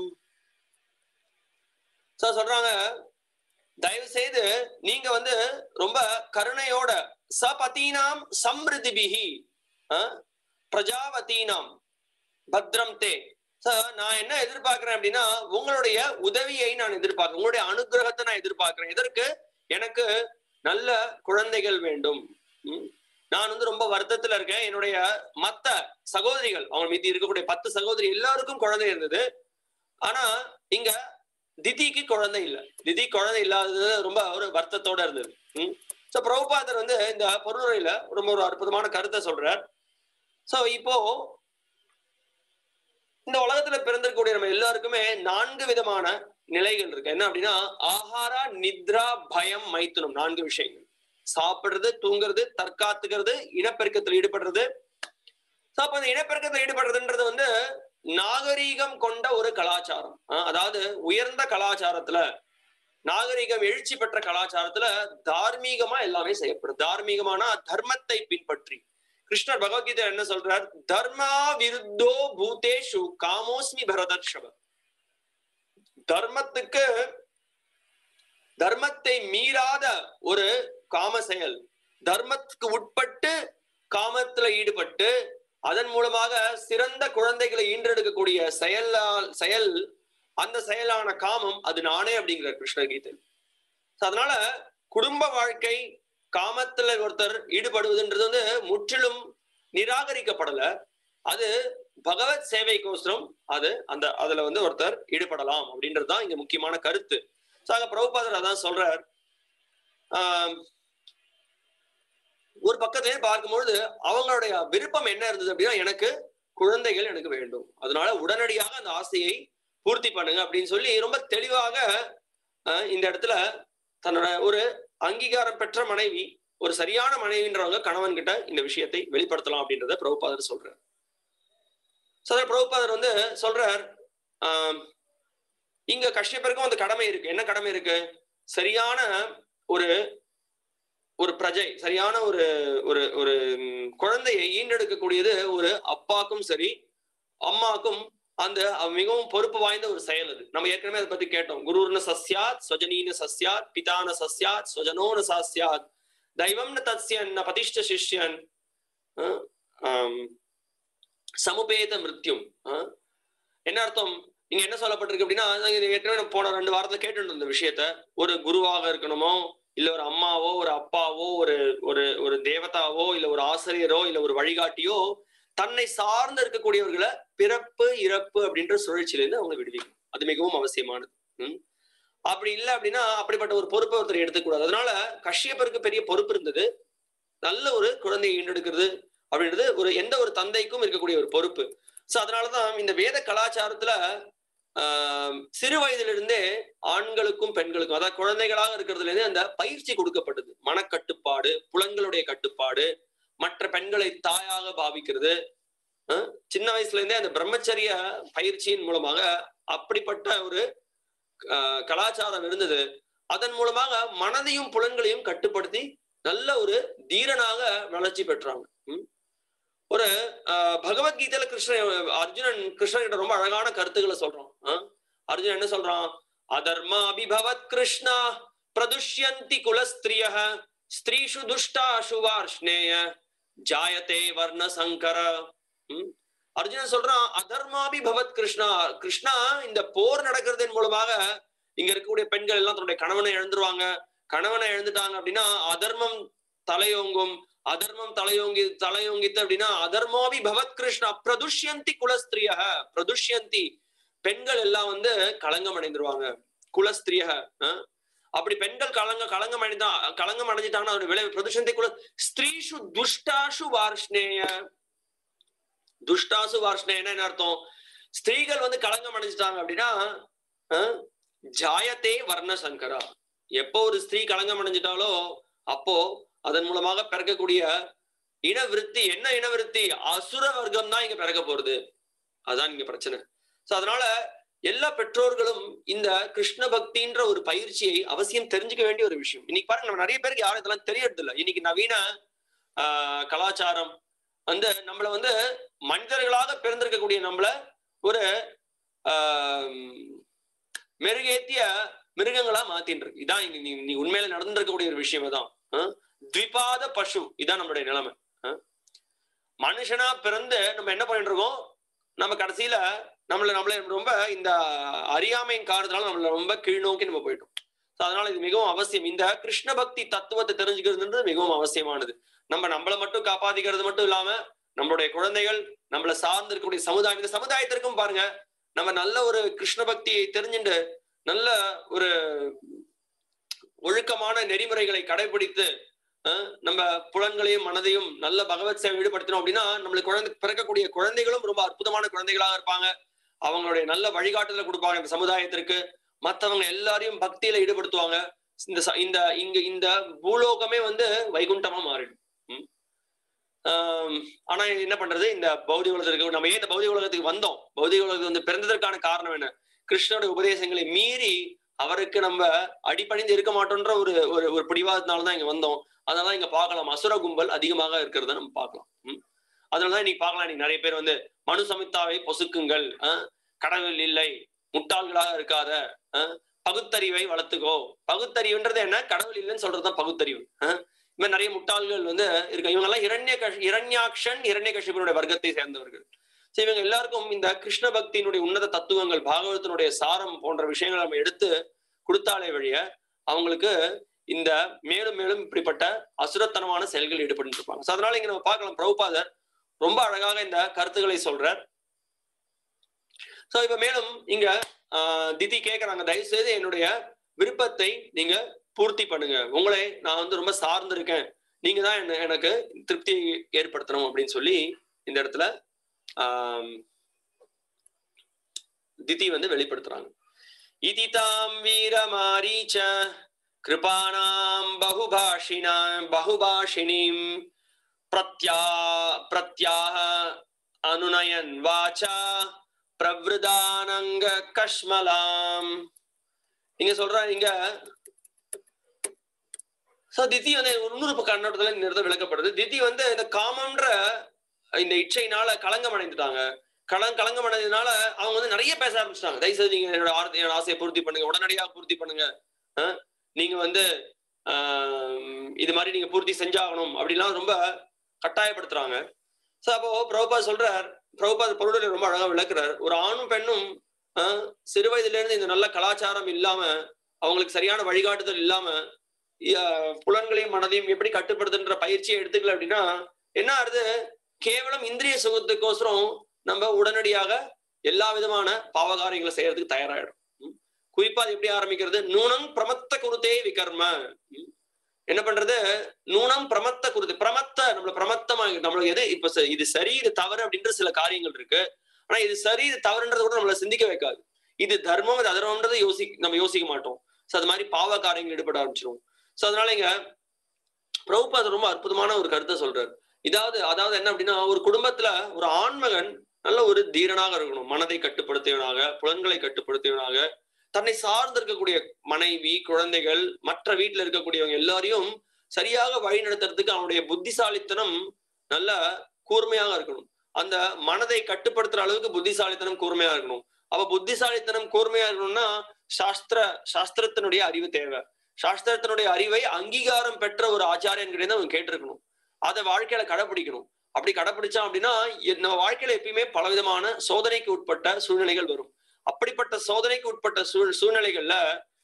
சொல்றாங்க, தயவு செய்து நீங்க வந்து ரொம்ப கருணையோட சபதீனாம் சம்ருத்திபிஹி பிரஜாவதீனாம் பத்ரம் தே. நான் என்ன எதிர்பார்க்கிறேன் அப்படின்னா, உங்களுடைய உதவியை நான் எதிர்பார்க்கிறேன், உங்களுடைய அனுகிரகத்தை நான் எதிர்பார்க்கிறேன். எதற்கு? எனக்கு நல்ல குழந்தைகள் வேண்டும். நான் வந்து ரொம்ப வருத்தத்துல இருக்கேன். என்னுடைய மத்த சகோதரிகள், அவங்க மீதி இருக்கக்கூடிய 10 சகோதரி எல்லாருக்கும் குழந்தை இருந்தது. ஆனா இங்க திதிக்கு குழந்தை இல்லை. திதி குழந்தை இல்லாதது ரொம்ப ஒரு வருத்தத்தோட இருந்தது. பிரபுபாதர் வந்து இந்த பொருளுரையில ரொம்ப ஒரு அற்புதமான கருத்தை சொல்றார். இப்போ இந்த உலகத்துல பிறந்திருக்கக்கூடிய நம்ம எல்லாருக்குமே 4 விதமான நிலைகள் இருக்கு. என்ன அப்படின்னா, ஆஹாரா, நித்ரா, பயம், மைத்துனம். 4 விஷயங்கள். சாப்பிடுறது, தூங்குறது, தற்காத்துக்கிறது, இனப்பெருக்கத்தில் ஈடுபடுறது. அப்ப அந்த இனப்பெருக்கத்தில் ஈடுபடுறதுன்றது வந்து நாகரீகம் கொண்ட ஒரு கலாச்சாரம். அதாவது உயர்ந்த கலாச்சாரத்துல, நாகரீகம் எழுச்சி பெற்ற கலாச்சாரத்துல தார்மீகமா எல்லாமே செய்யப்படும். தார்மீகமான தர்மத்தை பின்பற்றி கிருஷ்ணர் பகவத்கீதை என்ன சொல்றார்? தர்மா விருத்தோ பூதேஷு காமோஸ்மி பரதர்ஷப. தர்மத்தை மீறாத ஒரு காம செயல், தர்மத்துக்கு உட்பட்டு காமத்துல ஈடுபட்டு அதன் மூலமாக சிறந்த குழந்தைகளை ஈன்றெடுக்கக்கூடிய செயல், அந்த செயலான காமம் அது நானே அப்படிங்கிறார் கிருஷ்ணகீதை. அதனால குடும்ப வாழ்க்கை, காமத்துல ஒருத்தர் ஈடுபடுவதுன்றது வந்து முற்றிலும் நிராகரிக்கப்படல. அது பகவத் சேவைக்கோசரம் அதுல வந்து ஒருத்தர் ஈடுபடலாம் அப்படின்றதுதான் இங்க முக்கியமான கருத்து. பிரபுபாதர் அதான் சொல்றார். ஒரு பக்கத்திலே பார்க்கும்பொழுது அவங்களுடைய விருப்பம் என்ன இருந்தது அப்படின்னா, எனக்கு குழந்தைகள் எனக்கு வேண்டும், அதனால உடனடியாக அந்த ஆசையை பூர்த்தி பண்ணுங்க அப்படின்னு சொல்லி ரொம்ப தெளிவாக இந்த இடத்துல தன்னோட ஒரு அங்கீகாரம் பெற்ற மனைவி, ஒரு சரியான மனைவின்றவங்க கணவன் கிட்ட இந்த விஷயத்தை வெளிப்படுத்தலாம் அப்படின்றத பிரபுபாதர் சொல்றார். பிரபுபாதர் வந்து சொல்றார், இங்க கஷ்யப்பருக்கும் அந்த கடமை இருக்கு. என்ன கடமை இருக்கு? சரியான ஒரு பிரஜை, சரியான ஒரு ஒரு குழந்தையை ஈண்டெடுக்கக்கூடியது ஒரு அப்பாக்கும் சரி அம்மாக்கும் அந்த மிகவும் பொறுப்பு வாய்ந்த ஒரு செயல். அது நம்ம ஏற்கனவே அதை பத்தி கேட்டோம். குருர்ன சஸ்யாத் ஸ்வஜனீன சஸ்யாத் பிதான சஸ்யாத் ஸ்வஜனோன சஸ்யாத் தெய்வம்ன தத்ஸ்யன் பதிஷ்ட சிஷ்யன் சமுபேத மிருத்யும். என்ன அர்த்தம்? இங்க என்ன சொல்லப்பட்டிருக்கு அப்படின்னா, ஏற்கனவே போன 2 வாரத்துல கேட்டு இந்த விஷயத்த, ஒரு குருவாக இருக்கணுமோ, இல்ல ஒரு அம்மாவோ, ஒரு அப்பாவோ, ஒரு தேவதாவோ, இல்ல ஒரு ஆசிரியரோ, இல்ல ஒரு வழிகாட்டியோ தன்னை சார்ந்து இருக்கக்கூடியவர்களை பிறப்பு இறப்பு அப்படின்ற சுழற்சியிலிருந்து அவங்க விடுவிக்கணும். அது மிகவும் அவசியமானது. அப்படி இல்லை அப்படின்னா அப்படிப்பட்ட ஒரு பொறுப்பை ஒருத்தர் எடுத்துக்கூடாது. அதனால கஷ்யப்பருக்கு பெரிய பொறுப்பு இருந்தது. நல்ல ஒரு குழந்தையை ஈண்டெடுக்கிறது அப்படின்றது எந்த ஒரு தந்தைக்கும் இருக்கக்கூடிய ஒரு பொறுப்பு. அதனாலதான் இந்த வேத கலாச்சாரத்துல சிறு வயதிலிருந்தே ஆண்களுக்கும் பெண்களுக்கும், அதாவது குழந்தைகளாக இருக்கிறதுல இருந்தே அந்த பயிற்சி கொடுக்கப்பட்டது. மனக்கட்டுப்பாடு, புலன்களுடைய கட்டுப்பாடு, மற்ற பெண்களை தாயாக பாவிக்கிறது. சின்ன வயசுல இருந்தே அந்த பிரம்மச்சரிய பயிற்சியின் மூலமாக அப்படிப்பட்ட ஒரு கலாச்சாரம் இருந்தது. அதன் மூலமாக மனதையும் புலன்களையும் கட்டுப்படுத்தி நல்ல ஒரு தீரனாக வளர்ச்சி பெற்றாங்க. ஒரு பகவத்கீதையில அர்ஜுனன் கிருஷ்ணன் ரொம்ப அழகான கருத்துக்களை சொல்றான். அர்ஜுனன் என்ன சொல்றான்? அதர்மா அபிபவத் கிருஷ்ணா பிரதுஷ்யந்தி குலஸ்திரிய ஸ்திரீஷு துஷ்டாஷு வார்ஷ்ணேய ஜாயதே வர்ண சங்கர. அர்ஜுனன் சொல்றான், அதர்மாபி பவத் கிருஷ்ணா. கிருஷ்ணா, இந்த போர் நடக்கிறதன் மூலமாக இங்க இருக்கக்கூடிய பெண்கள் எல்லாம் தன்னுடைய கணவனை இழந்துருவாங்க. கணவனை இழந்துட்டாங்க அப்படின்னா அதர்மம் தலையோங்கும். அதர்மம் தலையோங்கித்து அப்படின்னா அதர்மோபி பவத் கிருஷ்ண பிரதுஷ்யந்தி குலஸ்திரிய பிரதுஷ்யந்தி பெண்கள் எல்லாம் வந்து களங்கம் அடைந்துருவாங்க. குலஸ்திரிய அப்படி பெண்கள் களங்கம் அடைஞ்சிட்டாங்கன்னா அதோட விளைவு பிரதுஷந்தி குல ஸ்திரீஷு துஷ்டாசு வார்ஷ்ணேய. துஷ்டாசு வார்ஷ்ணேயன்னா என்ன அர்த்தம்? ஸ்திரீகள் வந்து களங்கம் அடைஞ்சிட்டாங்க அப்படின்னா ஜாயத்தே வர்ண சங்கரா. எப்போ ஒரு ஸ்திரீ களங்கம் அடைஞ்சிட்டாலோ அப்போ அதன் மூலமாக பிறக்கக்கூடிய இனவிருத்தி என்ன இனவிருத்தி? அசுர வர்க்கம் தான் இங்க பிறக்க போறது. அதான் இங்க பிரச்சனை. சோ அதனால எல்லா பெற்றோர்களும் இந்த கிருஷ்ண பக்தின்ற ஒரு பயிற்சியை அவசியம் தெரிஞ்சுக்க வேண்டிய ஒரு விஷயம். இன்னைக்கு பாருங்க, நம்ம நிறைய பேருக்கு யாரும் இதெல்லாம் தெரியறது இல்லை. இன்னைக்கு நவீன கலாச்சாரம் வந்து நம்மள வந்து மனிதர்களாக பிறந்திருக்கக்கூடிய நம்மள ஒரு மெருகேத்திய மிருகங்களா மாத்தின்னு இருக்கு. இதான் நீ உண்மையில நடந்திருக்கக்கூடிய ஒரு விஷயம் தான். த்விபாத பசு, இதான் நம்மளுடைய நிலைமை. மனுஷனா பிறந்து நம்ம என்ன பண்ணிட்டு இருக்கோம்? நம்ம கடைசியில நம்மள ரொம்ப இந்த அறியாமையின் காரணத்தினால நம்மள ரொம்ப கீழ்நோக்கி நம்ம போயிட்டோம். அதனால இது மிகவும் அவசியம். இந்த கிருஷ்ண பக்தி தத்துவத்தை தெரிஞ்சுக்கிறதுன்றது மிகவும் அவசியமானது. நம்மளை மட்டும் காப்பாத்திக்கிறது மட்டும் இல்லாம நம்மளுடைய குழந்தைகள், நம்மளை சார்ந்து இருக்கக்கூடிய சமுதாயம், இந்த சமுதாயத்திற்கும் பாருங்க, நம்ம நல்ல ஒரு கிருஷ்ண பக்தியை தெரிஞ்சுட்டு நல்ல ஒரு ஒழுக்கமான நெறிமுறைகளை கடைபிடித்து நம்ம புலன்களையும் மனதையும் நல்ல பகவத் சேவை ஈடுபடுத்தணும் அப்படின்னா நம்மளுக்கு பிறக்கக்கூடிய குழந்தைகளும் ரொம்ப அற்புதமான குழந்தைகளாக இருப்பாங்க. அவங்களுடைய நல்ல வழிகாட்டுதலை கொடுப்பாங்க இந்த சமுதாயத்திற்கு. மற்றவங்க எல்லாரையும் பக்தியில ஈடுபடுத்துவாங்க. இந்த பூலோகமே வந்து வைகுண்டமா மாறிடும். ஆனா என்ன பண்றது? இந்த பௌதிக உலகத்திற்கு நம்ம ஏன் இந்த பௌதிக உலகத்துக்கு வந்தோம்? பௌதிக உலகத்துக்கு வந்து பிறந்ததற்கான காரணம் என்ன? கிருஷ்ணனுடைய உபதேசங்களை மீறி அவருக்கு நம்ம அடிப்பணிந்து இருக்க மாட்டோன்ற ஒரு பிடிவாதத்தினாலதான் இங்க வந்தோம். அதனால இங்க பார்க்கலாம் அசுர கும்பல் அதிகமாக இருக்கிறத நம்ம பார்க்கலாம். அதனாலதான் இன்னைக்கு பார்க்கலாம், இன்னைக்கு நிறைய பேர் வந்து மனு சமித்தாவை பொசுக்குங்கள், கடவுள் இல்லை, முட்டாள்களாக இருக்காத, பகுத்தறிவை வளர்த்துக்கோ. பகுத்தறிவுன்றது என்ன? கடவுள் இல்லைன்னு சொல்றதுதான் பகுத்தறிவு. இந்த மாதிரி நிறைய முட்டாள்கள் வந்து இருக்க. இவங்க எல்லாம் இரண்யாக்ஷன் இரண்யகசிபனுடைய வர்க்கத்தை சேர்ந்தவர்கள். இவங்க எல்லாருக்கும் இந்த கிருஷ்ண பக்தியினுடைய உன்னத தத்துவங்கள், பாகவதத்தினுடைய சாரம் போன்ற விஷயங்களை நம்ம எடுத்து கொடுத்தாலே வழிய அவங்களுக்கு இந்த மேலும் மேலும் இப்படிப்பட்ட அசுரத்தனமான செயல்கள் ஈடுபட்டு இருப்பாங்க. அதனால இங்க நம்ம பார்க்கலாம், பிரபுபாதர் ரொம்ப அழகாக இந்த கருத்துக்களை சொல்றார். இப்ப மேலும் இங்க திதி கேட்கறாங்க, தயவு செய்து என்னுடைய விருப்பத்தை நீங்க பூர்த்தி பண்ணுங்க. உங்களை நான் வந்து ரொம்ப சார்ந்து இருக்கேன், நீங்க தான் எனக்கு திருப்தி ஏற்படுத்தணும் அப்படின்னு சொல்லி இந்த இடத்துல திதி வந்து வெளிப்படுத்துறாங்க. இதிதாம் வீரமாரீச்ச கிருபானாம் பகுபாஷினீம் பிரத்யாக அனுநயன் வாச்சா பிரவ்ருதானங்க கஷ்மலாம். இங்க சொல்றாங்க, இங்க திதி வந்து இன்னொரு கண்ணோட்டத்துல இந்த இடத்துல விளக்கப்படுது. திதி வந்து இந்த காமம்ன்ற இந்த இச்சையினால களங்கம் அடைந்துட்டாங்க. களங்கம் அடைந்ததுனால அவங்க வந்து நிறைய பேச ஆரம்பிச்சிட்டாங்க. தயவுசெய்து நீங்க என்னோட ஆசையை பூர்த்தி பண்ணுங்க, உடனடியாக பூர்த்தி பண்ணுங்க, நீங்க வந்து இது மாதிரி நீங்க பூர்த்தி செஞ்சாகணும் அப்படிலாம் ரொம்ப கட்டாயப்படுத்துறாங்க. அப்போ பிரபுபாத் சொல்றார், பிரபுபாத் பொருளை ரொம்ப அழகா விளக்குறார். ஒரு ஆணும் பெண்ணும் சிறு வயதுல இருந்து இந்த நல்ல கலாச்சாரம் இல்லாம, அவங்களுக்கு சரியான வழிகாட்டுதல் இல்லாம, புலன்களையும் மனதையும் எப்படி கட்டுப்படுத்துன்ற பயிற்சியை எடுத்துக்கல அப்படின்னா என்ன ஆகுது? கேவலம் இந்திரிய சுகத்துக்கோசரம் நம்ம உடனடியாக எல்லா விதமான பாவகாரியங்களை செய்யறதுக்கு தயாராயிடும். குறிப்பா அது எப்படி ஆரம்பிக்கிறது? நூனம் பிரமத்த குருத்தே விகர்ம. என்ன பண்றது? நூனம் பிரமத்த குருத்து. நம்மள பிரமத்தமா நம்மளுக்கு எது இப்ப இது சரி இது தவறு அப்படின்ற சில காரியங்கள் இருக்கு. ஆனா இது சரி இது தவறுன்றது கூட நம்மள சிந்திக்க வைக்காது. இது தர்மம் இது அதர்மம்ன்றது நம்ம யோசிக்க மாட்டோம். அது மாதிரி பாவ காரியங்கள் ஈடுபட ஆரம்பிச்சிடும். அதனால இங்க பிரபுபாத் ரொம்ப அற்புதமான ஒரு கருத்தை சொல்றாரு. அதாவது என்ன அப்படின்னா, ஒரு குடும்பத்துல ஒரு ஆண்மகன் நல்ல ஒரு தீரனாக இருக்கணும், மனதை கட்டுப்படுத்தியவனாக, புலன்களை கட்டுப்படுத்தியவனாக, தன்னை சார்ந்து இருக்கக்கூடிய மனைவி, குழந்தைகள், மற்ற வீட்டுல இருக்கக்கூடியவங்க எல்லாரையும் சரியாக வழி நடத்துறதுக்கு அவனுடைய புத்திசாலித்தனம் நல்ல கூர்மையாக இருக்கணும். அந்த மனதை கட்டுப்படுத்துற அளவுக்கு புத்திசாலித்தனம் கூர்மையா இருக்கணும். அப்ப புத்திசாலித்தனம் கூர்மையா இருக்கணும்னா சாஸ்திரத்தினுடைய அறிவு தேவை. சாஸ்திரத்தினுடைய அறிவை அங்கீகாரம் பெற்ற ஒரு ஆச்சாரியன் கிட்ட அவன் கேட்டிருக்கணும். அதை வாழ்க்கையில கடைபிடிக்கணும். அப்படி கடைபிடிச்சான் அப்படின்னா நம்ம வாழ்க்கையில எப்பயுமே பலவிதமான சோதனைக்கு உட்பட்ட சூழ்நிலைகள் வரும். அப்படிப்பட்ட சோதனைக்கு உட்பட்ட சூழ்நிலைகள்ல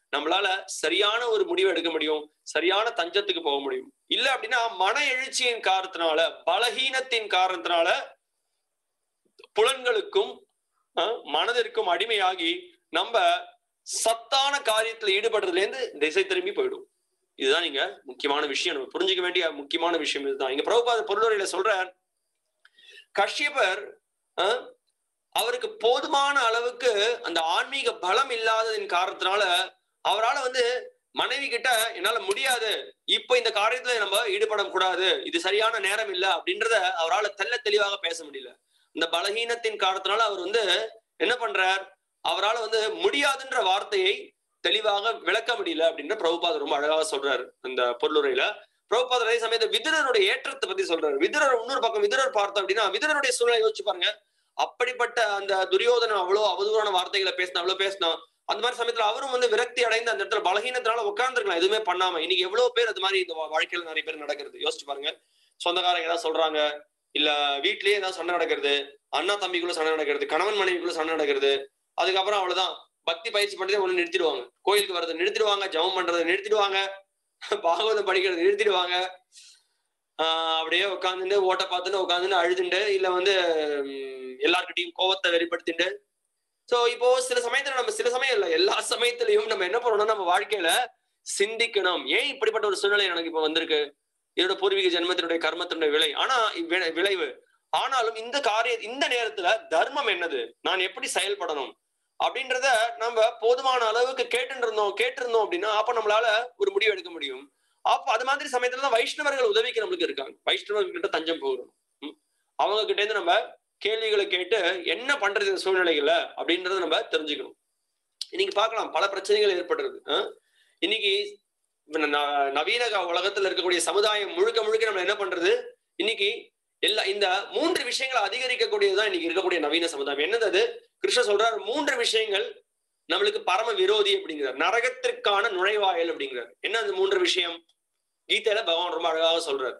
நம்மளால சரியான ஒரு முடிவு எடுக்க முடியும், சரியான தஞ்சத்துக்கு போக முடியும். இல்ல அப்படின்னா மன எழுச்சியின் காரணத்தினால, பலகீனத்தின் காரணத்தினால புலன்களுக்கும் மனதிற்கும் அடிமையாகி நம்ம சத்தான காரியத்துல ஈடுபடுறதுல இருந்து திசை திரும்பி போயிடும். இதுதான் நீங்க முக்கியமான விஷயம், நம்ம புரிஞ்சுக்க வேண்டிய முக்கியமான விஷயம் இதுதான். இங்க பிரபுபாத பொருளுரையில சொல்ற கஷ்யபர் அவருக்கு போதுமான அளவுக்கு அந்த ஆன்மீக பலம் இல்லாததின் காரணத்தினால அவரால் மனைவி கிட்ட என்னால முடியாது, இப்ப இந்த காரியத்துல நம்ம ஈடுபடக்கூடாது, இது சரியான நேரம் இல்லை அப்படின்றத அவரால் தெல்ல தெளிவாக பேச முடியல. இந்த பலகீனத்தின் காரணத்தினால அவர் என்ன பண்றார், அவரால் முடியாதுன்ற வார்த்தையை தெளிவாக விளக்க முடியல அப்படின்ற பிரபுபாதர் ரொம்ப அழகாக சொல்றாரு அந்த பொருளுரையில. பிரபுபாதர் அதே சமயத்தை விதுரனுடைய ஏற்றத்தை பத்தி சொல்றாரு. விதுரர் இன்னொரு பக்கம் விதுரர் பார்த்தோம் அப்படின்னா விதுரனுடைய சூழ்நிலை யோசிச்சு பாருங்க. அப்படிப்பட்ட அந்த துரியோதனன் அவ்வளோ அவதூறான வார்த்தைகளை பேசினா, அவ்வளவு பேசினா, அந்த மாதிரி சமயத்துல அவரும் விரக்தி அடைந்து அந்த இடத்துல பலகீனத்தினால உட்கார்ந்துருக்கலாம், எதுவுமே பண்ணாம. இன்னைக்கு எவ்வளவு பேர் அது மாதிரி இந்த வாழ்க்கையில நிறைய பேர் நடக்கிறது யோசிச்சு பாருங்க. சொந்தக்காரங்க ஏதாவது சொல்றாங்க, இல்ல வீட்லயே ஏதாவது சண்டை நடக்கிறது, அண்ணா தம்பிக்குள்ள சண்டை நடக்கிறது, கணவன் மனைவிக்குள்ள சண்டை நடக்கிறது. அதுக்கப்புறம் அவ்வளவுதான், பக்தி பயிற்சி பண்றதே ஒண்ணு நிறுத்திடுவாங்க, கோயிலுக்கு வர்றதை நிறுத்திடுவாங்க, ஜபம் பண்றதை நிறுத்திடுவாங்க, பாகவதம் படிக்கிறதை நிறுத்திடுவாங்க. அப்படியே உட்காந்துட்டு ஓட்ட பார்த்துட்டு உட்காந்துட்டு அழுதுண்டு, இல்ல எல்லார்கிட்டையும் கோவத்தை வெளிப்படுத்திட்டு. சோ இப்போ சில சமயத்துல நம்ம சில சமயம் இல்ல, எல்லா சமயத்திலையும் நம்ம என்ன பண்ணணும்னா நம்ம வாழ்க்கையில சிந்திக்கணும், ஏன் இப்படிப்பட்ட ஒரு சூழ்நிலை எனக்கு இப்ப வந்திருக்கு, இதோட பூர்வீக ஜென்மத்தினுடைய கர்மத்தினுடைய விலை, ஆனா விளைவு. ஆனாலும் இந்த நேரத்துல தர்மம் என்னது, நான் எப்படி செயல்படணும் அப்படின்றத நம்ம போதுமான அளவுக்கு கேட்டிருந்தோம் அப்படின்னா அப்ப நம்மளால ஒரு முடிவு எடுக்க முடியும். அப்ப அது மாதிரி சமயத்துலதான் வைஷ்ணவர்கள் உதவிக்கு நம்மளுக்கு இருக்காங்க. வைஷ்ணவர்கள் கிட்ட தஞ்சம் போகிறோம், அவங்க கிட்ட இருந்து நம்ம கேள்விகளை கேட்டு என்ன பண்றது இந்த சூழ்நிலைகள்ல அப்படின்றத நம்ம தெரிஞ்சுக்கணும். இன்னைக்கு பார்க்கலாம் பல பிரச்சனைகள் ஏற்படுறது. இன்னைக்கு நவீன உலகத்துல இருக்கக்கூடிய சமுதாயம் முழுக்க நம்ம என்ன பண்றது, இன்னைக்கு இந்த 3 விஷயங்களை அதிகரிக்கக்கூடியதுதான் இன்னைக்கு இருக்கக்கூடிய நவீன சமுதாயம். என்னது கிருஷ்ணர் சொல்றார், 3 விஷயங்கள் நம்மளுக்கு பரம விரோதி அப்படிங்கிறார். நரகத்திற்கான நுழைவாயல் அப்படிங்கிறார். என்ன அந்த 3 விஷயம்? கீதையில பகவான் ரொம்ப அழகாக சொல்றார்.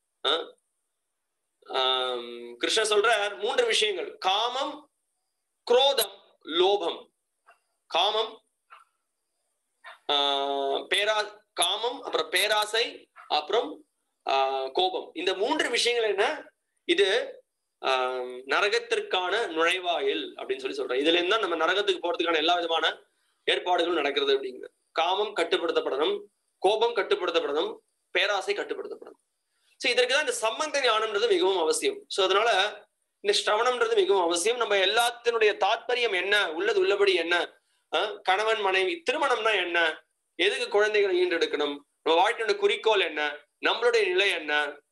கிருஷ்ணர் சொல்றார் 3 விஷயங்கள்: காமம், குரோதம், லோபம். காமம், காமம், அப்புறம் பேராசை, அப்புறம் கோபம். இந்த 3 விஷயங்கள் என்ன, இது நரகத்திற்கான நுழைவாயில் அப்படின்னு சொல்றாரு. இதுல இருந்தா நம்ம நரகத்துக்கு போறதுக்கான எல்லா விதமான ஏற்பாடுகளும் நடக்கிறது அப்படிங்கிறது. காமம் கட்டுப்படுத்தப்படணும், கோபம் கட்டுப்படுத்தப்படணும், பேராசை கட்டுப்படுத்தப்படணும். சோ இதற்குதான் இந்த சம்பந்த ஞானம்ன்றது மிகவும் அவசியம். சோ அதனால இந்த ஸ்ரவணம்ன்றது மிகவும் அவசியம். நம்ம எல்லாத்தினுடைய தாத்பரியம் என்ன, உள்ளது உள்ளபடி என்ன, கணவன் மனைவி திருமணம்னா என்ன, எதுக்கு குழந்தைகளை ஈண்டெடுக்கணும், நம்ம வாழ்க்கையோட குறிக்கோள் என்ன, நம்மளுடைய நிலை என்ன.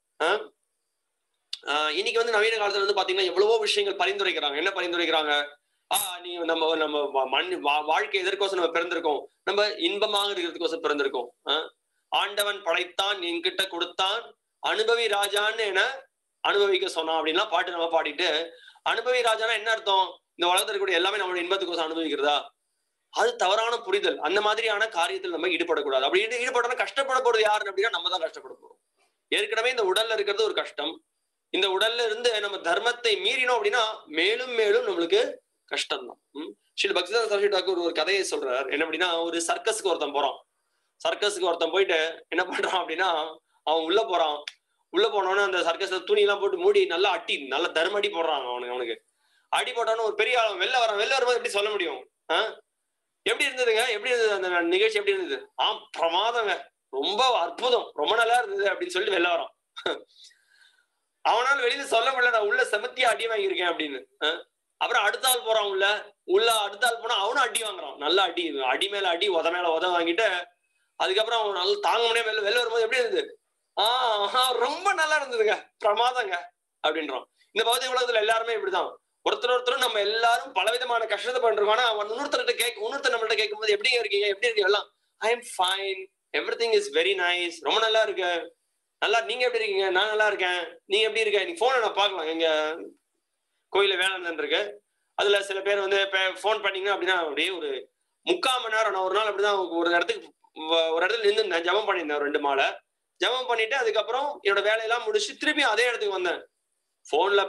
இன்னைக்கு நவீன காலத்துல பாத்தீங்கன்னா எவ்வளவோ விஷயங்கள் பரிந்துரைக்கிறாங்க. என்ன பரிந்துரைக்கிறாங்க, நீ நம்ம வாழ்க்கை எதற்கோசம் நம்ம பிறந்திருக்கோம், நம்ம இன்பமாக இருக்கிறதுக்கோசம் பிறந்திருக்கோம். ஆண்டவன் படைத்தான், என்கிட்ட கொடுத்தான், அனுபவி ராஜான்னு என அனுபவிக்க சொன்னான் அப்படின்லாம் பாட்டு நம்ம பாடிட்டு, அனுபவி ராஜானா என்ன அர்த்தம், இந்த உலகத்துல இருக்கக்கூடிய எல்லாமே நம்மளோட இன்பத்துக்கோசம் அனுபவிக்கிறதா? அது தவறான புரிதல். அந்த மாதிரியான காரியத்தில் நம்ம ஈடுபடக்கூடாது. அப்படி ஈடுபடணும் கஷ்டப்பட போறது யாரு அப்படின்னா நம்ம தான் கஷ்டப்பட போறோம். ஏற்கனவே இந்த உடல்ல இருக்கிறது ஒரு கஷ்டம். இந்த உடல்ல இருந்து நம்ம தர்மத்தை மீறினோம் அப்படின்னா மேலும் மேலும் நம்மளுக்கு கஷ்டம் தான். ஸ்ரீ பக்திவேதாந்த சரஸ்வதி டாக்கூர் ஒரு கதையை சொல்றாரு. என்ன அப்படின்னா, ஒரு சர்க்கஸுக்கு ஒருத்தன் போறான். சர்க்கஸுக்கு ஒருத்தன் போயிட்டு என்ன பண்றான் அப்படின்னா, அவன் உள்ள போறான். உள்ள போனவன அந்த சர்க்கஸ்ல துணி எல்லாம் போட்டு மூடி நல்லா நல்ல தர்ம அடி போடுறான். அவனுக்கு அடி போட்டவன ஒரு பெரிய ஆள் வெளில வரும்போது எப்படி சொல்ல முடியும்? எப்படி இருந்ததுங்க, எப்படி இருந்தது அந்த நிகழ்ச்சி, எப்படி இருந்தது? பிரமாதங்க, ரொம்ப அற்புதம், ரொம்ப நல்லா இருந்தது அப்படின்னு சொல்லிட்டு வெளில வரான். அவனால வெளியில சொல்ல முடியல, நான் உள்ள செமத்தியா அடி வாங்கியிருக்கேன் அப்படின்னு. அப்புறம் அடுத்த ஆள் போறான் உள்ள அடுத்த ஆள் போனா அவனும் அடி வாங்குறான். நல்லா அடி மேல அடி, உத மேல உத வாங்கிட்டு அதுக்கப்புறம் அவன் நல்லா தாங்க முடியாம வெளில வரும்போது எப்படி இருந்தது? ரொம்ப நல்லா இருந்ததுங்க, பிரமாதங்க அப்படின்றான். இந்த பௌதிக உலகத்துல எல்லாருமே இப்படிதான். ஒருத்தரும் நம்ம எல்லாரும் பலவிதமான கஷ்டத்தை பண்றோம். ஆனா அவன் இன்னொருத்தர் நம்மள்ட்ட கேட்கும் போது எப்படி இருக்கீங்க எல்லாம், I am fine, everything is very nice, ரொம்ப நல்லா இருக்கு, நல்லா, நீங்க எப்படி இருக்கீங்க? நான் நல்லா இருக்கேன், நீங்க எப்படி இருக்க? நீ போனை நான் பார்க்கலாம், எங்க கோயில வேலை இருக்கு, அதுல சில பேர் போன் பண்ணீங்கன்னா அப்படின்னா அப்படியே ஒரு 3/4 மணி நேரம். நான் ஒரு நாள் அப்படிதான் ஒரு இடத்துல நின்று நான் ஜபம் பண்ணியிருந்தேன், 2 மாலை ஜபம் பண்ணிட்டு அதுக்கப்புறம் என்னோட வேலையெல்லாம் முடிச்சு திருப்பி அதே இடத்துக்கு வந்தேன். போன்ல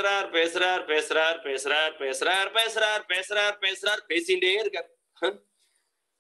பேசிட்டே இருக்காரு.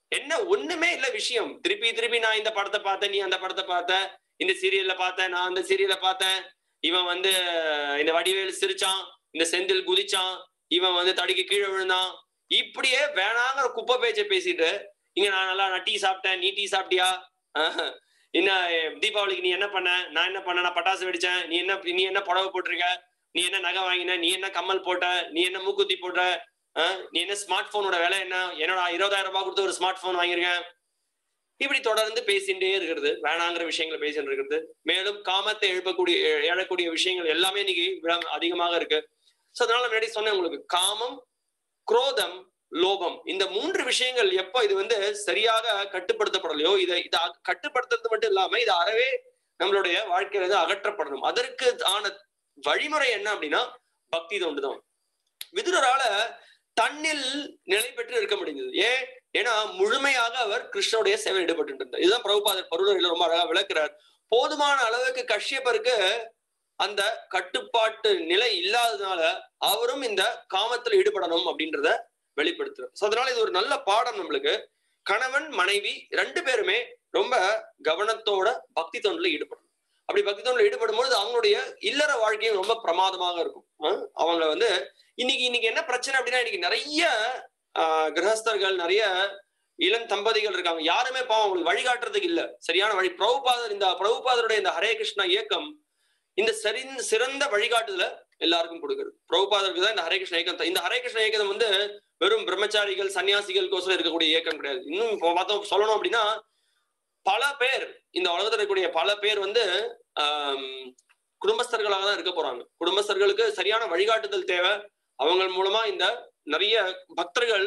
என்ன ஒண்ணுமே இல்ல விஷயம். திருப்பி திருப்பி நான் இந்த படத்தை பார்த்தேன், நீ அந்த படத்தை பார்த்த, இந்த சீரியல்ல பார்த்தேன், நான் அந்த சீரியல்ல பார்த்தேன், இவன் வந்து இந்த வடிவேலு சிரிச்சான், இந்த செந்தில் குதிச்சான், இவன் வந்து தடிக்கு கீழே விழுந்தான், இப்படியே வேணாங்கிற குப்பை பேச்சை பேசிட்டு இங்க நான் டீ சாப்பிட்டேன், நீ டீ சாப்பிட்டியா, என்ன தீபாவளிக்கு நீ என்ன பண்ண, நான் என்ன பண்ண, நான் பட்டாசு வெடிச்சேன், நீ என்ன புடவை போட்டிருக்க, நீ என்ன நகை வாங்கின, நீ என்ன கம்மல் போட்ட, நீ என்ன மூக்குத்தி போட்ட, நீ என்ன ஸ்மார்ட் போனோட விலை என்ன, என்னோட 20,000 ரூபாய் கொடுத்து ஒரு ஸ்மார்ட் போன் வாங்கியிருக்கேன். இப்படி தொடர்ந்து பேசிட்டே இருக்கிறது, வேணாங்கிற விஷயங்களை பேசிட்டு இருக்கிறது. மேலும் காமத்தை எழக்கூடிய விஷயங்கள் எல்லாமே இன்னைக்கு அதிகமாக இருக்கு. சோ அதனால முன்னாடி சொன்னேன் உங்களுக்கு, காமம், குரோதம், லோபம், இந்த 3 விஷயங்கள் எப்போ இது வந்து சரியாக கட்டுப்படுத்தப்படலையோ, இதை கட்டுப்படுத்துறது மட்டும் இல்லாம இது அறவே நம்மளுடைய வாழ்க்கையில இருந்து அகற்றப்படணும். அதற்கு ஆன வழிமுறை என்ன அப்படின்னா பக்தி தொண்டுதான். விதுரரால தன்னில் நிலை பெற்று இருக்க முடிந்தது. ஏன்னா முழுமையாக அவர் கிருஷ்ணனுடைய சேவை ஈடுபட்டு இருந்தார். இதுதான் பிரபுபாதர் பருவரையில ரொம்ப அழகா விளக்குறார். போதுமான அளவுக்கு கஷ்யப்பருக்கு அந்த கட்டுப்பாட்டு நிலை இல்லாததுனால அவரும் இந்த காமத்துல ஈடுபடணும் அப்படின்றத வெளிப்படுத்துறார். அதனால இது ஒரு நல்ல பாடம் நம்மளுக்கு. கணவன் மனைவி 2 பேருமே ரொம்ப கவனத்தோட பக்தி தொண்டுல ஈடுபடணும். அப்படி பக்தி தொண்டுல ஈடுபடும் பொழுது அவங்களுடைய இல்லற வாழ்க்கையும் ரொம்ப பிரமாதமாக இருக்கும். அவங்க வந்து இன்னைக்கு என்ன பிரச்சனை அப்படின்னா, இன்னைக்கு நிறைய கிரகஸ்தர்கள், நிறைய இளம் தம்பதிகள் இருக்காங்க. யாருமே பாவம் அவங்களுக்கு வழிகாட்டுறதுக்கு இல்ல, சரியான வழி. பிரபுபாதருடைய இந்த ஹரே கிருஷ்ணா இயக்கம் இந்த சிறந்த வழிகாட்டுதல எல்லாருக்கும் கொடுக்குறது. பிரபுபாதருக்கு தான் இந்த ஹரே கிருஷ்ண இயக்கம். இந்த ஹரே கிருஷ்ண இயக்கம் வந்து வெறும் பிரம்மச்சாரிகள் சன்னியாசிகளுக்கோசரம் இருக்கக்கூடிய இயக்கம் கிடையாது. இன்னும் இப்போ பார்த்தோம் சொல்லணும் அப்படின்னா, பல பேர் இந்த உலகத்தில் இருக்கக்கூடிய பல பேர் வந்து குடும்பஸ்தர்களாக தான் இருக்க போறாங்க. குடும்பஸ்தர்களுக்கு சரியான வழிகாட்டுதல் தேவை. அவங்க மூலமா இந்த நிறைய பக்தர்கள்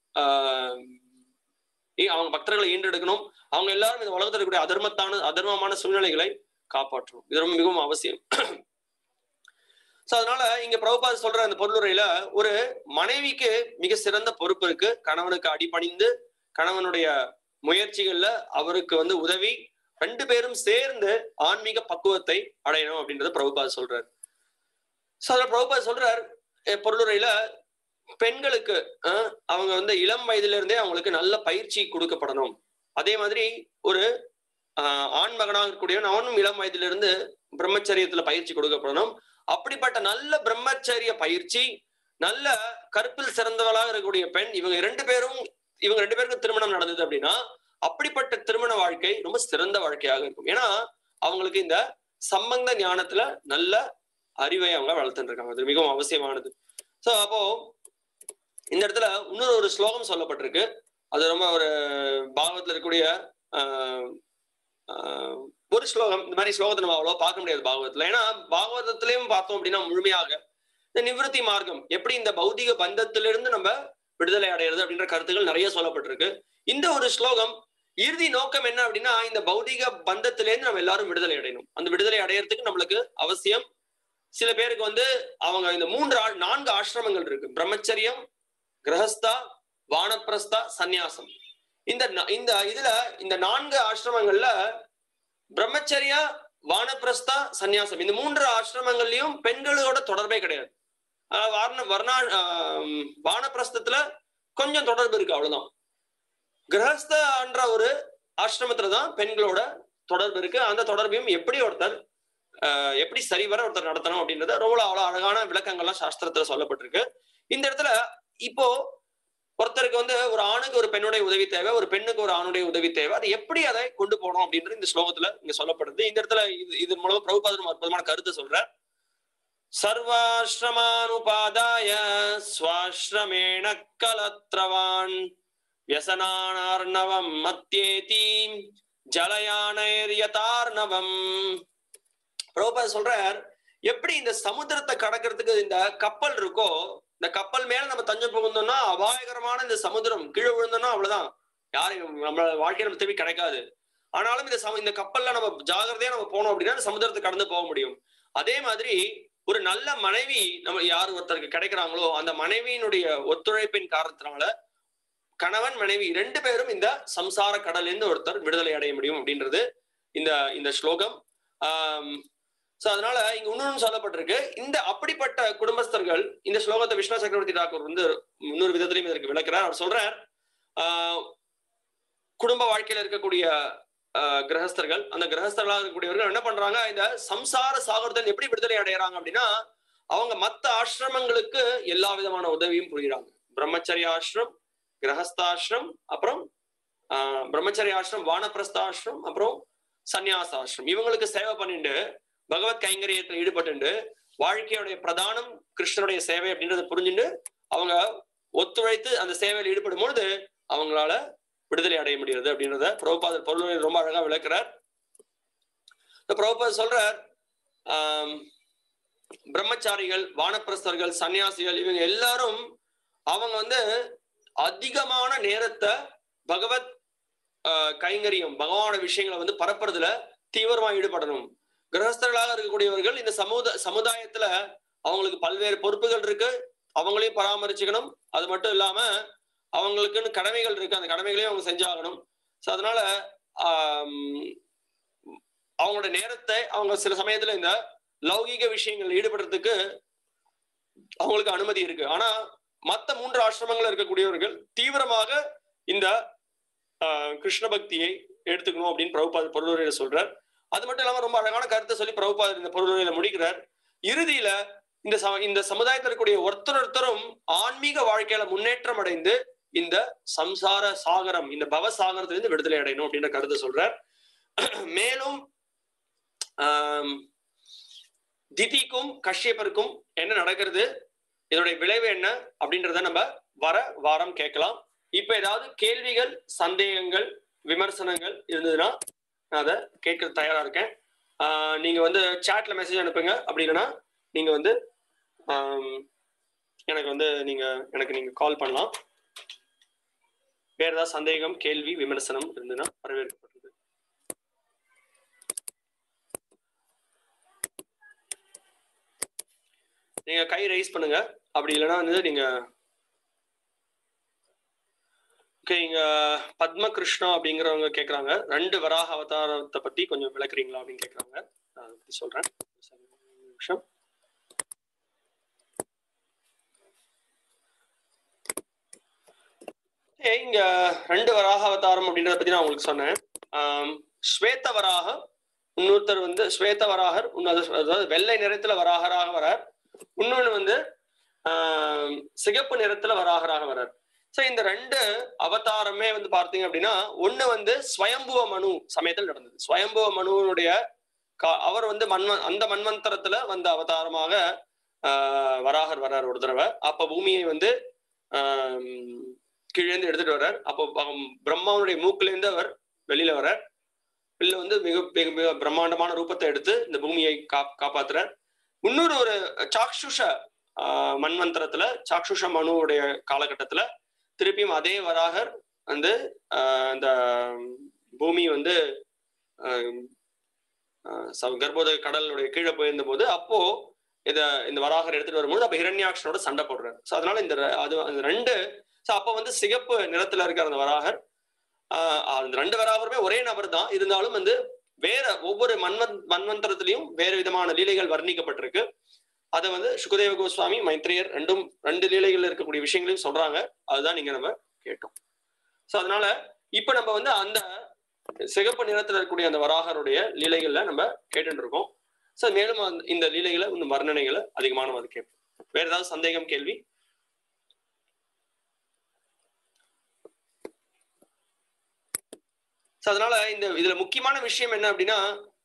அவங்க பக்தர்களை ஈண்டெடுக்கணும். அவங்க எல்லாரும் இந்த உலகத்தில் இருக்கக்கூடிய அதர்மமான சூழ்நிலைகளை காப்பாற்றணும். இது ரொம்ப மிகவும் அவசியம். சோ அதனால இங்க பிரபுபாதர் சொல்ற அந்த பொருளுரையில ஒரு மனைவிக்கு மிக சிறந்த பொறுப்பு இருக்கு. கணவனுக்கு அடிபணிந்து கணவனுடைய முயற்சிகள்ல அவருக்கு வந்து உதவி 2 பேரும் சேர்ந்து ஆன்மீக பக்குவத்தை அடையணும் அப்படின்றத பிரபுபாதர் சொல்றாரு. சோ அதுல பிரபுபாதர் சொல்றார் பொருளுரையில, பெண்களுக்கு அவங்க வந்து இளம் வயதுல இருந்தே அவங்களுக்கு நல்ல பயிற்சி கொடுக்கப்படணும். அதே மாதிரி ஒரு ஆண் மகனாக இருக்கக்கூடியவன் அவனும் இளம் வயதுல இருந்து பிரம்மச்சரியத்துல பயிற்சி கொடுக்கப்படணும். அப்படிப்பட்ட நல்ல பிரம்மச்சரிய பயிற்சி, நல்ல கற்பில் சிறந்தவளாக இருக்கக்கூடிய பெண், இவங்க 2 பேருக்கும் திருமணம் நடந்தது அப்படின்னா அப்படிப்பட்ட திருமண வாழ்க்கை ரொம்ப சிறந்த வாழ்க்கையாக இருக்கும். ஏன்னா அவங்களுக்கு இந்த சம்பந்த ஞானத்துல நல்ல அறிவை அவங்க வளர்த்துட்டு இருக்காங்க. அது மிகவும் அவசியமானது. சோ அப்போ இந்த இடத்துல இன்னொரு ஸ்லோகம் சொல்லப்பட்டிருக்கு. அது ரொம்ப ஒரு பாகவத்துல இருக்கக்கூடிய ஒரு ஸ்லோகம். இந்த மாதிரி ஸ்லோகத்தை நம்ம அவ்வளவு பார்க்க முடியாது பாகவத்துல. ஏன்னா பாகவதத்திலையும் பார்த்தோம் அப்படின்னா முழுமையாக இந்த நிவிருத்தி மார்க்கம், எப்படி இந்த பௌதிக பந்தத்திலிருந்து நம்ம விடுதலை அடையிறது அப்படின்ற கருத்துக்கள் நிறைய சொல்லப்பட்டிருக்கு. இந்த ஒரு ஸ்லோகம் இறுதி நோக்கம் என்ன அப்படின்னா, இந்த பௌதிக பந்தத்திலேருந்து நம்ம எல்லாரும் விடுதலை அடையணும். அந்த விடுதலை அடையறதுக்கு நம்மளுக்கு அவசியம். சில பேருக்கு வந்து அவங்க இந்த 4 ஆசிரமங்கள் இருக்கு. பிரம்மச்சரியம், கிரகஸ்தா, வானப்பிரஸ்தா, சந்நியாசம். இந்த 4 ஆசிரமங்கள்ல பிரம்மச்சரியா, வானப்பிரஸ்தா, சந்நியாசம், இந்த 3 ஆசிரமங்கள்லயும் பெண்களோட தொடர்பே கிடையாது. வானப்பிரஸ்தத்துல கொஞ்சம் தொடர்பு இருக்கு, அவ்வளவுதான். கிரகஸ்தன்ற ஒரு ஆசிரமத்துலதான் பெண்களோட தொடர்பு இருக்கு. அந்த தொடர்பையும் எப்படி சரிவர ஒருத்தர் நடத்தணும் அப்படின்றத ரொம்ப அவ்வளவு அழகான விளக்கங்கள்லாம் சாஸ்திரத்துல சொல்லப்பட்டிருக்கு. இந்த இடத்துல இப்போ ஒருத்தருக்கு வந்து ஒரு ஆணுக்கு ஒரு பெண்ணுடைய உதவி தேவை, ஒரு பெண்ணுக்கு ஒரு ஆணுடைய உதவி தேவை. அது எப்படி அதை கொண்டு போகணும் அப்படின்றது இந்த ஸ்லோகத்துல இங்க சொல்லப்படுது. இந்த இடத்துல இது மூலம் பிரபுபாதர் அற்புதமான கருத்தை சொல்ற. சர்வாஸ்ரமானுபாதாய ஸ்வாஸ்ரமேண கலத்ரவான் வியசனார்ணவம் மத்யேதி ஜலயானேர்யதார்ணவம். பிரபுபாதர் சொல்றார், எப்படி இந்த சமுத்திரத்தை கடக்கிறதுக்கு இந்த கப்பல் இருக்கோ, இந்த கப்பல் மேல நம்ம தஞ்சம் புகுந்தோம்னா அபாயகரமான இந்த சமுத்திரம் கீழே விழுந்தோம்னா அவ்வளவுதான், யாரும் நம்ம வாழ்க்கையை நம்ம திரும்பி கிடைக்காது. ஆனாலும் இந்த கப்பல்ல நம்ம ஜாகிரதையா நம்ம போனோம் அப்படின்னா சமுத்திரத்தை கடந்து போக முடியும். அதே மாதிரி ஒரு நல்ல மனைவி நம்ம யார் ஒருத்தருக்கு கிடைக்கிறாங்களோ அந்த மனைவியினுடைய ஒத்துழைப்பின் காரணத்தினால கணவன் மனைவி 2 பேரும் இந்த சம்சார கடலிலிருந்து ஒருத்தர் விடுதலை அடைய முடியும் அப்படின்றது இந்த ஸ்லோகம். சோ அதனால இங்க இன்னொன்னு சொல்லப்பட்டிருக்கு. இந்த அப்படிப்பட்ட குடும்பஸ்தர்கள், இந்த ஸ்லோகத்தை விஸ்வநாத் சக்கரவர்த்தி தாக்கூர் வந்து இன்னொரு விதத்திலையும் இதற்கு விளக்குறார். அவர் சொல்றார், குடும்ப வாழ்க்கையில இருக்கக்கூடிய கிரகஸ்தர்கள், அந்த கிரகஸ்தர்களாக இருக்கக்கூடியவர்கள் என்ன பண்றாங்க, இந்த சம்சார சாகரத்தில் எப்படி விடுதலை அடையறாங்க அப்படின்னா, அவங்க மத்த ஆசிரமங்களுக்கு எல்லா விதமான உதவியும் புரியுறாங்க. பிரம்மச்சரிய ஆசிரம், கிரகஸ்தாசிரம், அப்புறம் பிரம்மச்சரிய ஆசிரம், வானப்பிரஸ்தாசிரம், அப்புறம் சன்னியாசாசிரம், இவங்களுக்கு சேவை பண்ணிட்டு பகவத் கைங்கரியத்தில் ஈடுபட்டு வாழ்க்கையுடைய பிரதானம் கிருஷ்ணனுடைய சேவை அப்படின்றத புரிஞ்சுட்டு அவங்க ஒத்துழைத்து அந்த சேவையில் ஈடுபடும் பொழுது அவங்களால விடுதலை அடைய முடியாது அப்படின்றத பிரபுபாதர் பொருள் ரொம்ப அழகா விளக்குறார். பிரபுபாதர் சொல்றார், பிரம்மச்சாரிகள், வானப்பிரஸ்தர்கள், சன்னியாசிகள், இவங்க எல்லாரும் அவங்க அதிகமான நேரத்தை பகவத் கைங்கரியம், பகவான விஷயங்களை பரப்புறதுல தீவிரமா ஈடுபடணும். கிரகஸ்தர்களாக இருக்கக்கூடியவர்கள் இந்த சமுதாயத்துல அவங்களுக்கு பல்வேறு பொறுப்புகள் இருக்கு, அவங்களையும் பராமரிச்சுக்கணும். அது மட்டும் இல்லாம அவங்களுக்குன்னு கடமைகள் இருக்கு, அந்த கடமைகளையும் அவங்க செஞ்சாகணும். ஸோ அதனால அவங்களோட நேரத்தை அவங்க சில சமயத்துல இந்த லௌகீக விஷயங்கள் ஈடுபடுறதுக்கு அவங்களுக்கு அனுமதி இருக்கு. ஆனா மற்ற 3 ஆசிரமங்கள் இருக்கக்கூடியவர்கள் தீவிரமாக இந்த கிருஷ்ண பக்தியை எடுத்துக்கணும் அப்படின்னு பிரபுபாதர் பொருளுரையில சொல்றார். அது மட்டும் இல்லாம ரொம்ப அழகான கருத்தை சொல்லி பிரபுபாதர் இந்த பொருளுரையில முடிக்கிறார். இறுதியில இந்த சமுதாயத்தில் இருக்கக்கூடிய ஒருத்தரும் ஆன்மீக வாழ்க்கையில முன்னேற்றம் அடைந்து இந்த சம்சார சாகரம், இந்த பவ சாகரத்திலிருந்து விடுதலை அடையணும் அப்படின்ற கருத்தை சொல்றார். மேலும் திதிக்கும் கஷ்யப்பருக்கும் என்ன நடக்கிறது, இதனுடைய விளைவு என்ன அப்படின்றத நம்ம வர வாரம் கேட்கலாம். இப்ப ஏதாவது கேள்விகள், சந்தேகங்கள், விமர்சனங்கள் இருந்ததுன்னா நான் அதை கேட்க தயாரா இருக்கேன். நீங்க சாட்ல மெசேஜ் அனுப்புங்க. அப்படி இல்லைன்னா நீங்க எனக்கு நீங்க கால் பண்ணலாம். வேற ஏதாவது சந்தேகம், கேள்வி, விமர்சனம் இருந்ததுன்னா வரவேற்கப்படுறது. நீங்க கை ரைஸ் பண்ணுங்க. அப்படி இல்லைன்னா நீங்க இங்க பத்ம கிருஷ்ணா அப்படிங்கிறவங்க கேட்கறாங்க, 2 வராக அவதாரத்தை பத்தி கொஞ்சம் விளக்குறீங்களா அப்படின்னு கேட்கறாங்க. அதை பத்தி சொல்றேன். நிமிஷம். இங்க 2 வராக அவதாரம் அப்படின்றத பத்தி நான் உங்களுக்கு சொன்னேன். ஸ்வேத வராக, இன்னொருத்தர் ஸ்வேத வராகர், அதாவது வெள்ளை நிறத்துல வராகராக வரார். இன்னொன்னு சிகப்பு நிறத்துல வராகராக வரார். சோ இந்த 2 அவதாரமே பார்த்தீங்க அப்படின்னா, ஒண்ணு ஸ்வயம்புவ மனு சமயத்தில் நடந்தது. ஸ்வயம்புவ மனுவனுடைய அவர் அந்த மன்வந்தரத்துல வந்த அவதாரமாக வராகர் வர்றார் ஒரு தடவை. அப்ப பூமியை கீழேந்து எடுத்துட்டு வர்றார். அப்போ பிரம்மாவுடைய மூக்குல இருந்து அவர் வெளியில வர்றார். வெளியில மிக மிக பிரம்மாண்டமான ரூபத்தை எடுத்து இந்த பூமியை காப்பாத்துறார். இன்னொரு ஒரு சாக்ஷுஷ மன்வந்தரத்துல, சாக்ஷுஷ மனுவுடைய காலகட்டத்துல திருப்பியும் அதே வராகர் இந்த பூமி கர்ப்போதக கடலுடைய கீழே போயிருந்த போது அப்போ இந்த வராகர் எடுத்துட்டு வரும்போது அப்ப ஹிரண்யாக்ஷனோட சண்டை போடுறாரு. ஸோ அதனால இந்த 2 அப்ப சிகப்பு நிறத்துல இருக்கிற அந்த வராகர், அந்த 2 வராகருமே ஒரே நபர் தான். இருந்தாலும் வேற ஒவ்வொரு மன்வந்தரத்திலையும் வேறு விதமான லீலைகள் வர்ணிக்கப்பட்டிருக்கு. அதை சுகதேவ கோஸ்வாமி, மைத்ரேயர் 2 லீலைகள் இருக்கக்கூடிய விஷயங்களையும் சொல்றாங்க. அதுதான் நீங்க நம்ம கேட்டோம். ஸோ அதனால இப்ப நம்ம அந்த சிகப்பு நிறத்துல இருக்கக்கூடிய அந்த வராகருடைய லீலைகள்ல நம்ம கேட்டு இருக்கோம். ஸோ மேலும் இந்த லீலைகளை வர்ணனைகளை அதிகமான கேட்போம். வேற ஏதாவது சந்தேகம், கேள்வி? அதனால இதுல முக்கியமான விஷயம் என்ன அப்படின்னா,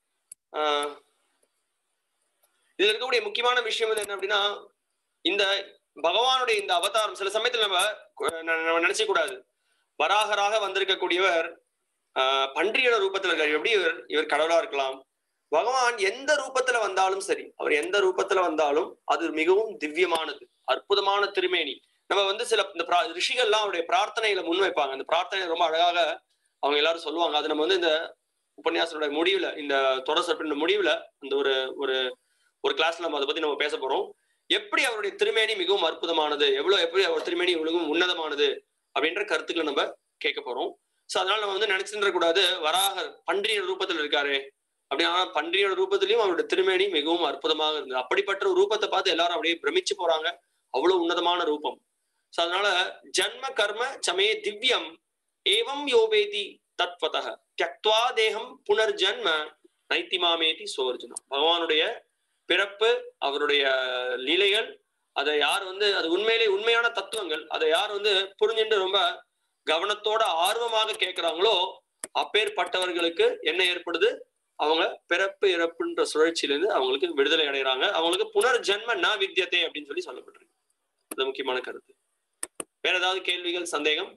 இதுல இருக்கக்கூடிய முக்கியமான விஷயம் என்ன அப்படின்னா, இந்த பகவானுடைய இந்த அவதாரம் சில சமயத்துல நம்ம நினைச்ச கூடாது. வராகராக வந்திருக்கக்கூடியவர் பன்றியோட ரூபத்துல இருக்காரு. எப்படி இவர் கடவுளா இருக்கலாம்? பகவான் எந்த ரூபத்துல வந்தாலும் சரி, அவர் எந்த ரூபத்துல வந்தாலும் அது மிகவும் திவ்யமானது, அற்புதமான திருமேனி. நம்ம சில இந்த ரிஷிகள்லாம் அவருடைய பிரார்த்தனைகளை முன்வைப்பாங்க. அந்த பிரார்த்தனை ரொம்ப அழகாக அவங்க எல்லாரும் சொல்லுவாங்க. அது நம்ம இந்த உபன்யாசனோட முடிவுல, இந்த தொடர் சொற்பின் முடிவுல அந்த ஒரு கிளாஸ்ல நம்ம அதை பத்தி நம்ம பேச போறோம். எப்படி அவருடைய திருமேனி மிகவும் அற்புதமானது, எப்படி அவர் திருமேனி மிகவும் உன்னதமானது அப்படின்ற கருத்துக்களை நம்ம கேட்க போறோம். சோ அதனால நம்ம நினைச்சுட்டு கூடாது வராகர் பன்றியோட ரூபத்துல இருக்காரு அப்படின்னா, பன்றியோட ரூபத்திலையும் அவருடைய திருமேனி மிகவும் அற்புதமாக இருந்தது. அப்படிப்பட்ட ஒரு ரூபத்தை பார்த்து எல்லாரும் அப்படியே பிரமிச்சு போறாங்க. அவ்வளவு உன்னதமான ரூபம். சோ அதனால ஜன்ம கர்ம சமய திவ்யம் ஏவம் யோபேதி தத்வதः த்யக்த்வா தேகம் புனர்ஜன்ம நைத்திமாமேதி சோர்ஜுனம். பகவானுடைய பிறப்பு, அவருடைய லீலைகள், அதை யார் வந்து அது உண்மையிலே உண்மையான தத்துவங்கள், அதை யார் வந்து புரிஞ்சுட்டு ரொம்ப கவனத்தோட ஆர்வமாக கேட்கிறாங்களோ அப்பேற்பட்டவர்களுக்கு என்ன ஏற்படுது? அவங்க பிறப்பு இறப்புன்ற சுழற்சியிலிருந்து அவங்களுக்கு விடுதலை அடைகிறாங்க. அவங்களுக்கு புனர்ஜன்ம ந வித்யதே அப்படின்னு சொல்லி சொல்லப்பட்டிருக்கு. அது முக்கியமான கருத்து. வேற ஏதாவது கேள்விகள், சந்தேகம்?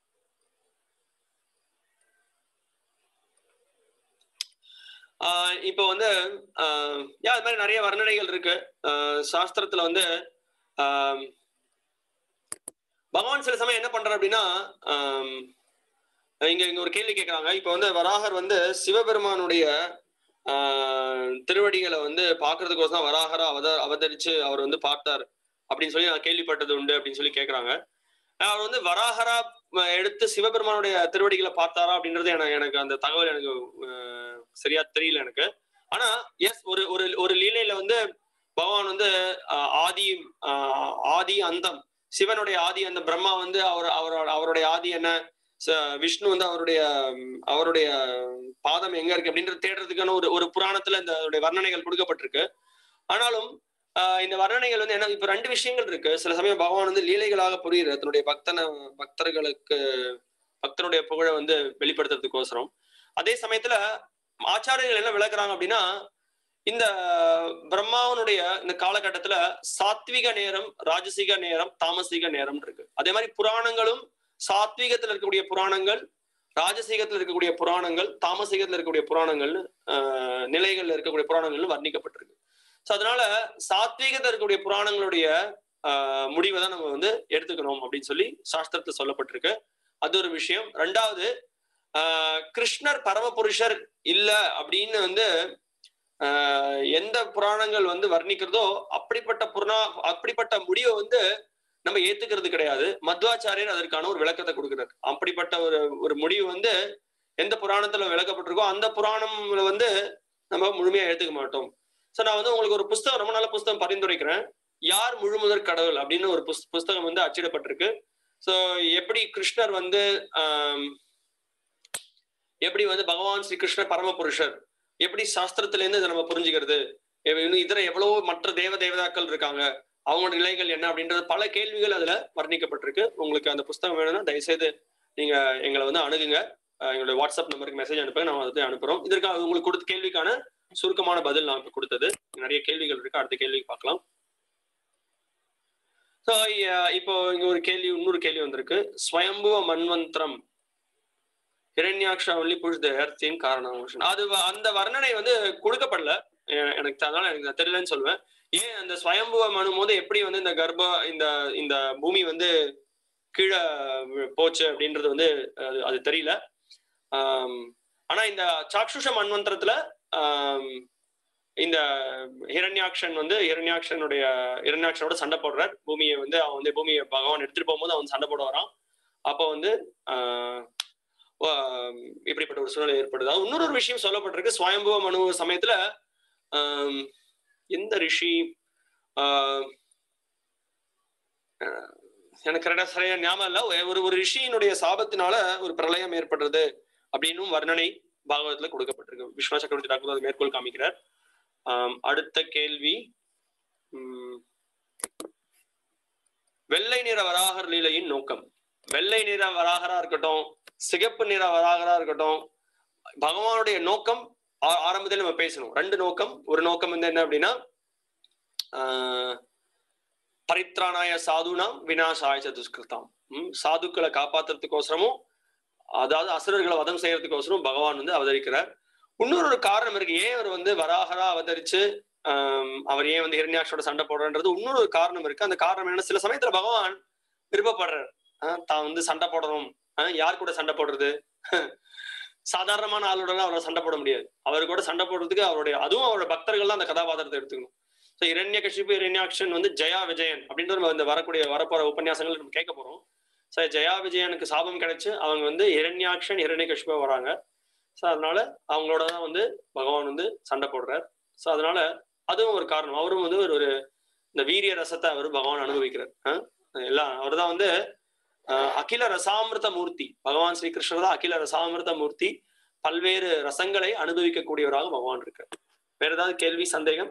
இப்போ வந்து அது மாதிரி நிறைய வர்ணனைகள் இருக்கு சாஸ்திரத்துல வந்து. பகவான் சில சமயம் என்ன பண்றாரு அப்படின்னா, இங்க ஒரு கேள்வி கேட்கறாங்க. இப்ப வந்து வராகர் வந்து சிவபெருமானுடைய திருவடிகளை வந்து பாக்குறதுக்கோசம் வராகரா அவதரிச்சு அவர் வந்து பார்த்தார் அப்படின்னு சொல்லி நான் கேள்விப்பட்டது உண்டு அப்படின்னு சொல்லி கேட்கறாங்க. அவர் வந்து வராகரா எடுத்து சிவபெருமானுடைய திருவடிகளை பார்த்தாரா அப்படின்றது எனக்கு அந்த தகவல் எனக்கு சரியா தெரியல எனக்கு. ஆனா எஸ், ஒரு ஒரு ஒரு லீலையில வந்து பகவான் வந்து ஆதி அந்தம், சிவனுடைய ஆதி அந்த பிரம்மா வந்து அவருடைய ஆதி என்ன, விஷ்ணு வந்து அவருடைய பாதம் எங்க இருக்கு அப்படின்றது தேடுறதுக்கான ஒரு புராணத்துல இந்த வர்ணனைகள் கொடுக்கப்பட்டிருக்கு. ஆனாலும் இந்த வர்ணனைகள் வந்து என்ன, இப்ப ரெண்டு விஷயங்கள் இருக்கு. சில சமயம் பகவான் வந்து லீலைகளாக புரியுற தன்னுடைய பக்தர்களுக்கு பக்தனுடைய புகழை வந்து வெளிப்படுத்துறதுக்கோசரம். அதே சமயத்துல ஆச்சாரியர்கள் என்ன விளக்குறாங்க அப்படின்னா, இந்த பிரம்மாவனுடைய இந்த காலகட்டத்துல சாத்விக நேரம், ராஜசிக நேரம், தாமசிக நேரம் இருக்கு. அதே மாதிரி புராணங்களும் சாத்விகத்துல இருக்கக்கூடிய புராணங்கள், ராஜசீகத்துல இருக்கக்கூடிய புராணங்கள், தாமசிகத்துல இருக்கக்கூடிய புராணங்கள், நிலைகள்ல இருக்கக்கூடிய புராணங்கள் வர்ணிக்கப்பட்டிருக்கு. ஸோ அதனால சாத்வீகத்தில் இருக்கக்கூடிய புராணங்களுடைய முடிவை தான் நம்ம வந்து எடுத்துக்கணும் அப்படின்னு சொல்லி சாஸ்திரத்துல சொல்லப்பட்டிருக்கு. அது ஒரு விஷயம். ரெண்டாவது, கிருஷ்ணர் பரமபுருஷர் இல்ல அப்படின்னு வந்து எந்த புராணங்கள் வந்து வர்ணிக்கிறதோ அப்படிப்பட்ட முடிவை வந்து நம்ம ஏத்துக்கிறது கிடையாது. மத்வாச்சாரியர் அதற்கான ஒரு விளக்கத்தை கொடுக்கிறார். அப்படிப்பட்ட ஒரு முடிவு வந்து எந்த புராணத்துல விளக்கப்பட்டிருக்கோ அந்த புராணம்ல வந்து நம்ம முழுமையா ஏத்துக்க மாட்டோம். ஸோ நான் வந்து உங்களுக்கு ஒரு புஸ்தகம், ரொம்ப நல்ல புஸ்தகம் பரிந்துரைக்கிறேன். யார் முழுமுதற் கடவுள் அப்படின்னு ஒரு புஸ்தகம் வந்து அச்சிடப்பட்டிருக்கு. ஸோ எப்படி கிருஷ்ணர் வந்து எப்படி வந்து பகவான் ஸ்ரீ கிருஷ்ணர் பரமபுருஷர், எப்படி சாஸ்திரத்துல இருந்து இதை நம்ம புரிஞ்சுக்கிறது, இதர எவ்வளவோ மற்ற தேவதாக்கள் இருக்காங்க, அவங்களோட நிலைகள் என்ன அப்படின்றது பல கேள்விகள் அதுல வர்ணிக்கப்பட்டிருக்கு. உங்களுக்கு அந்த புஸ்தகம் வேணும்னா தயவுசெய்து நீங்க எங்களை வந்து அணுகுங்க. எங்களுடைய வாட்ஸ்அப் நம்பருக்கு மெசேஜ் அனுப்புங்க, நான் அதை அனுப்புறோம். இதற்காக உங்களுக்கு கொடுத்த கேள்விக்கான சுருக்கமான பதில் நான் இப்ப கொடுத்தது. நிறைய கேள்விகள் இருக்கு, அடுத்த கேள்விக்கு பார்க்கலாம். ஸோ இப்போ இங்க ஒரு கேள்வி, இன்னொரு கேள்வி வந்திருக்கு. ஸ்வயம்புவ மன்வந்திரம் Hiranyaksha only push the earth in காரணம். அது அந்த வர்ணனை வந்து கொடுக்கப்படல எனக்கு, அதனால எனக்கு தெரியலன்னு சொல்லுவேன். ஏன் அந்த ஸ்வயம்புவ மனும் போது எப்படி வந்து இந்த இந்த பூமி வந்து கீழே போச்சு அப்படின்றது வந்து அது தெரியல. ஆனா இந்த சாக்ஷுஷ மன்வந்திரத்துல இந்த ஹிரண்யாக்ஷனோட சண்டை போடுறார். பூமியை வந்து அவன் வந்து பூமியை பகவான் எடுத்துட்டு போகும்போது அவன் சண்டை போட வரான். அப்போ வந்து இப்படிப்பட்ட ஒரு சூழ்நிலை ஏற்படுது. இன்னொரு விஷயம் சொல்லப்பட்டிருக்கு. ஸ்வயம்புவ மனு சமயத்துல எந்த ரிஷி, எனக்கு கரெக்டா சரியா ஞாபகம் இல்ல, ஒரு ரிஷியினுடைய சாபத்தினால ஒரு பிரளயம் ஏற்படுறது அப்படின்னு வர்ணனை பாகவதத்துல கொடுக்கப்பட்டிருக்கு. விஸ்வ சக்கரவர்த்தி டாக்டர் அதை மேற்கோள் காமிக்கிறார். அடுத்த கேள்வி, வெள்ளை நிற வராகர் லீலையின் நோக்கம். வெள்ளை நிற வராகரா இருக்கட்டும், சிகப்பு நிற வராகரா இருக்கட்டும், பகவானுடைய நோக்கம் ஆரம்பத்தில் நம்ம பேசணும். ரெண்டு நோக்கம். ஒரு நோக்கம் வந்து என்ன அப்படின்னா, பரித்ராணாய சாதுனாம் விநாசாய சதுஷ்கிருதாம், சாதுக்களை காப்பாத்துறதுக்கோசரமும் அதாவது அசுரர்களை வதம் செய்யறதுக்கோசரம் பகவான் வந்து அவதரிக்கிறார். இன்னொரு காரணம் இருக்கு. ஏன் அவர் வந்து வராகரா அவதரிச்சு அவர் ஏன் வந்து ஹிரண்யாக்ஷோட சண்டை போடுறன்றது இன்னொரு காரணம் இருக்கு. அந்த காரணம் என்ன, சில சமயத்துல பகவான் விருப்பப்படுறார் தான் வந்து சண்டை போடணும். யார் கூட சண்டை போடுறது? சாதாரணமான ஆளுடன் அவரை சண்டை போட முடியாது. அவர் கூட சண்டை போடுறதுக்கு அதுவும் அவரோட பக்தர்கள் தான் அந்த கதாபாத்திரத்தை எடுத்துக்கணும். ஸோ ஹிரண்யகசிபு ஹிரண்யாக்ஷன் வந்து ஜெயா விஜயன் அப்படின்ற நம்ம இந்த வரப்போற உபன்யாசங்கள் நம்ம கேட்க போறோம். ஸோ ஜெயா விஜயனுக்கு சாபம் கிடைச்சு அவங்க வந்து ஹிரண்யாக்ஷன் ஹிரண்யகசிபா வராங்க. ஸோ அதனால அவங்களோட தான் வந்து பகவான் வந்து சண்டை போடுறார். ஸோ அதனால அதுவும் ஒரு காரணம். அவரும் வந்து ஒரு இந்த வீரிய ரசத்தை அவர் பகவான் அனுபவிக்கிறார். எல்லாம் அவர் தான் வந்து அகில ரசாமிருத மூர்த்தி. பகவான் ஸ்ரீ கிருஷ்ணர் தான் அகில ரசாமிருத மூர்த்தி. பல்வேறு ரசங்களை அனுபவிக்கக்கூடியவராக பகவான் இருக்கார். வேற ஏதாவது கேள்வி, சந்தேகம்?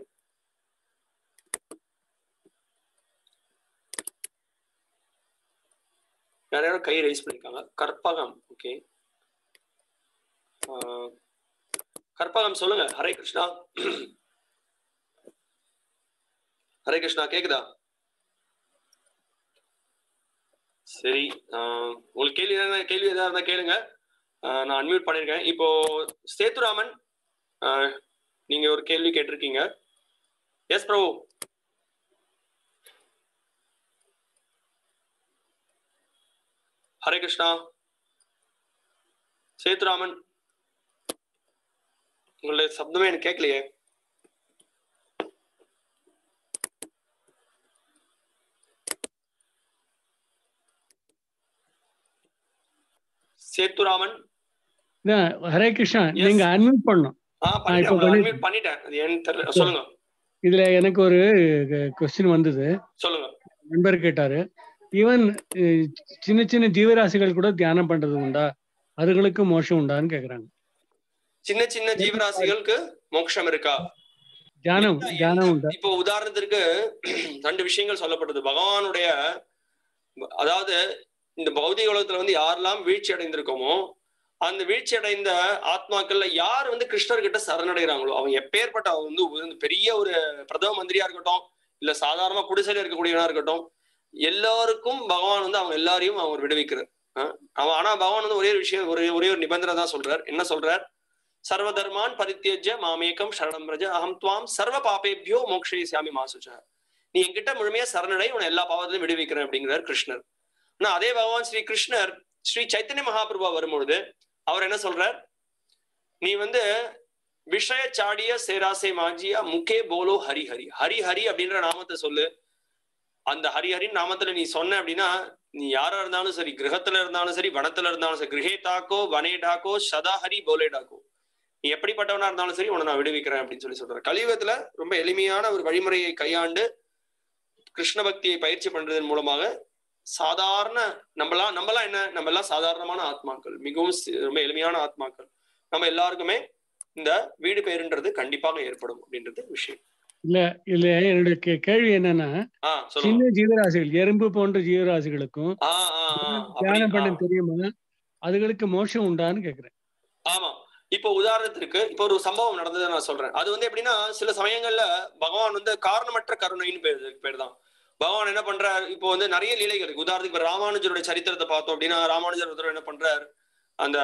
வேற யாரும் கை ரைஸ் பண்ணிருக்காங்க? கற்பகம். ஓகே, கற்பகம் சொல்லுங்க. ஹரே கிருஷ்ணா. ஹரே கிருஷ்ணா, கேக்குதா? சரி, உங்களுக்கு கேள்வி ஏதாவது இருந்தா கேளுங்க. நான் அன்மியூட் பண்ணிருக்கேன். இப்போ சேத்துராமன், நீங்க ஒரு கேள்வி கேட்டிருக்கீங்க. எஸ் பிரபு. ஹரே கிருஷ்ணா. சேத்துராமன், உங்களுடைய சப்தமே எனக்கு கேட்கலையே. சேத்துராமன். ஹரே கிருஷ்ணா, நீங்க அன்மியூட் பண்ணணும். பண்ணிட்டேன். அது ஏன்னு தெரியல, சொல்லுங்க. இதுல எனக்கு ஒரு கொஸ்டின் வந்தது. சொல்லுங்க. நண்பர் கேட்டாரு, ஈவன் சின்ன சின்ன ஜீவராசிகள் கூட தியானம் பண்றது உண்டா, அதுகளுக்கு மோட்சம் உண்டான்னு கேக்குறாங்க. சின்ன சின்ன ஜீவராசிகளுக்கு மோட்சம் இருக்கா? தியானம் உண்டா? இப்போ உதாரணத்திற்கு 2 விஷயங்கள் சொல்லப்பட்டது. பகவானுடைய, அதாவது இந்த பௌதிக உலகத்துல வந்து யாரெல்லாம் வீழ்ச்சி அடைந்திருக்கோமோ, அந்த வீழ்ச்சி அடைந்த ஆத்மாக்கள்ல யார் வந்து கிருஷ்ணர்கிட்ட சரணடைகிறாங்களோ, அவங்க எப்பேற்பட்ட வந்து பெரிய ஒரு பிரதம மந்திரியா இருக்கட்டும், இல்ல சாதாரண குடிசையில இருக்கக்கூடியவனா இருக்கட்டும், எல்லாருக்கும் பகவான் வந்து அவங்க எல்லாரையும் அவர் விடுவிக்கிறார். ஆனா பகவான் வந்து ஒரே ஒரு விஷயம், ஒரே ஒரு நிபந்தனை தான் சொல்றார். என்ன சொல்றார்? சர்வ தர்மான் பரித்யஜ்ய மாமேகம் சரணம் ரஜ அகம் துவாம் சர்வ பாபேபியோ மோக்ஷயிஸ்யாமி மா சுச்சஹ. நீ என்கிட்ட முழுமையா சரணடை, உன்னை எல்லா பாவத்திலும் விடுவிக்கிறேன் அப்படிங்கிறார் கிருஷ்ணர். ஆனா அதே பகவான் ஸ்ரீ கிருஷ்ணர் ஸ்ரீ சைத்தன்ய மகாபிரபா வரும்பொழுது அவர் என்ன சொல்றார்? நீ வந்து விஷய சாடிய சேராசே மாஜியா முகே போலோ ஹரி ஹரி. ஹரி ஹரி அப்படின்ற நாமத்தை சொல்லு. அந்த ஹரிஹரின் நாமத்துல நீ சொன்ன அப்படின்னா, நீ யாரா இருந்தாலும் சரி, கிரகத்துல இருந்தாலும் சரி, வனத்துல இருந்தாலும் சரி, கிரகே டாக்கோ வனே டாக்கோ சதா ஹரி போலே டாக்கோ, நீ எப்படிப்பட்டவனா இருந்தாலும் சரி, உன்னை நான் விடுவிக்கிறேன் அப்படின்னு சொல்றாரு. கலியுகத்துல ரொம்ப எளிமையான ஒரு வழிமுறையை கையாண்டு கிருஷ்ண பக்தியை பயிற்சி பண்றதன் மூலமாக சாதாரண நம்மலாம் என்ன, நம்ம எல்லாம் சாதாரணமான ஆத்மாக்கள், மிகவும் ரொம்ப எளிமையான ஆத்மாக்கள். நம்ம எல்லாருக்குமே இந்த வீடு பேருன்றது கண்டிப்பாக ஏற்படும் அப்படின்றது விஷயம். இல்ல என்னுடைய கேள்வி என்னன்னா, சின்ன ஜீவராசிகள், எறும்பு போன்ற ஜீவராசிகளுக்கும் தியானம் பண்ண தெரியுமா, அதுகளுக்கு மோட்சம் உண்டான்னு கேக்குறேன். ஆமா, இப்போ உதாரணத்திற்கு இப்போ ஒரு சம்பவம் நடந்ததை நான் சொல்றேன். அது வந்து எப்படின்னா, சில சமயங்கள்ல பகவான் வந்து காரணமற்ற கருணைன்னு பேர் தான். பகவான் என்ன பண்றார்? இப்போ வந்து நிறைய லீலைகள் இருக்கு. உதாரணத்துக்கு ராமானுஜருடைய சரித்திரத்தை பார்த்தோம் அப்படின்னா, ராமானுஜர் என்ன பண்றார், அந்த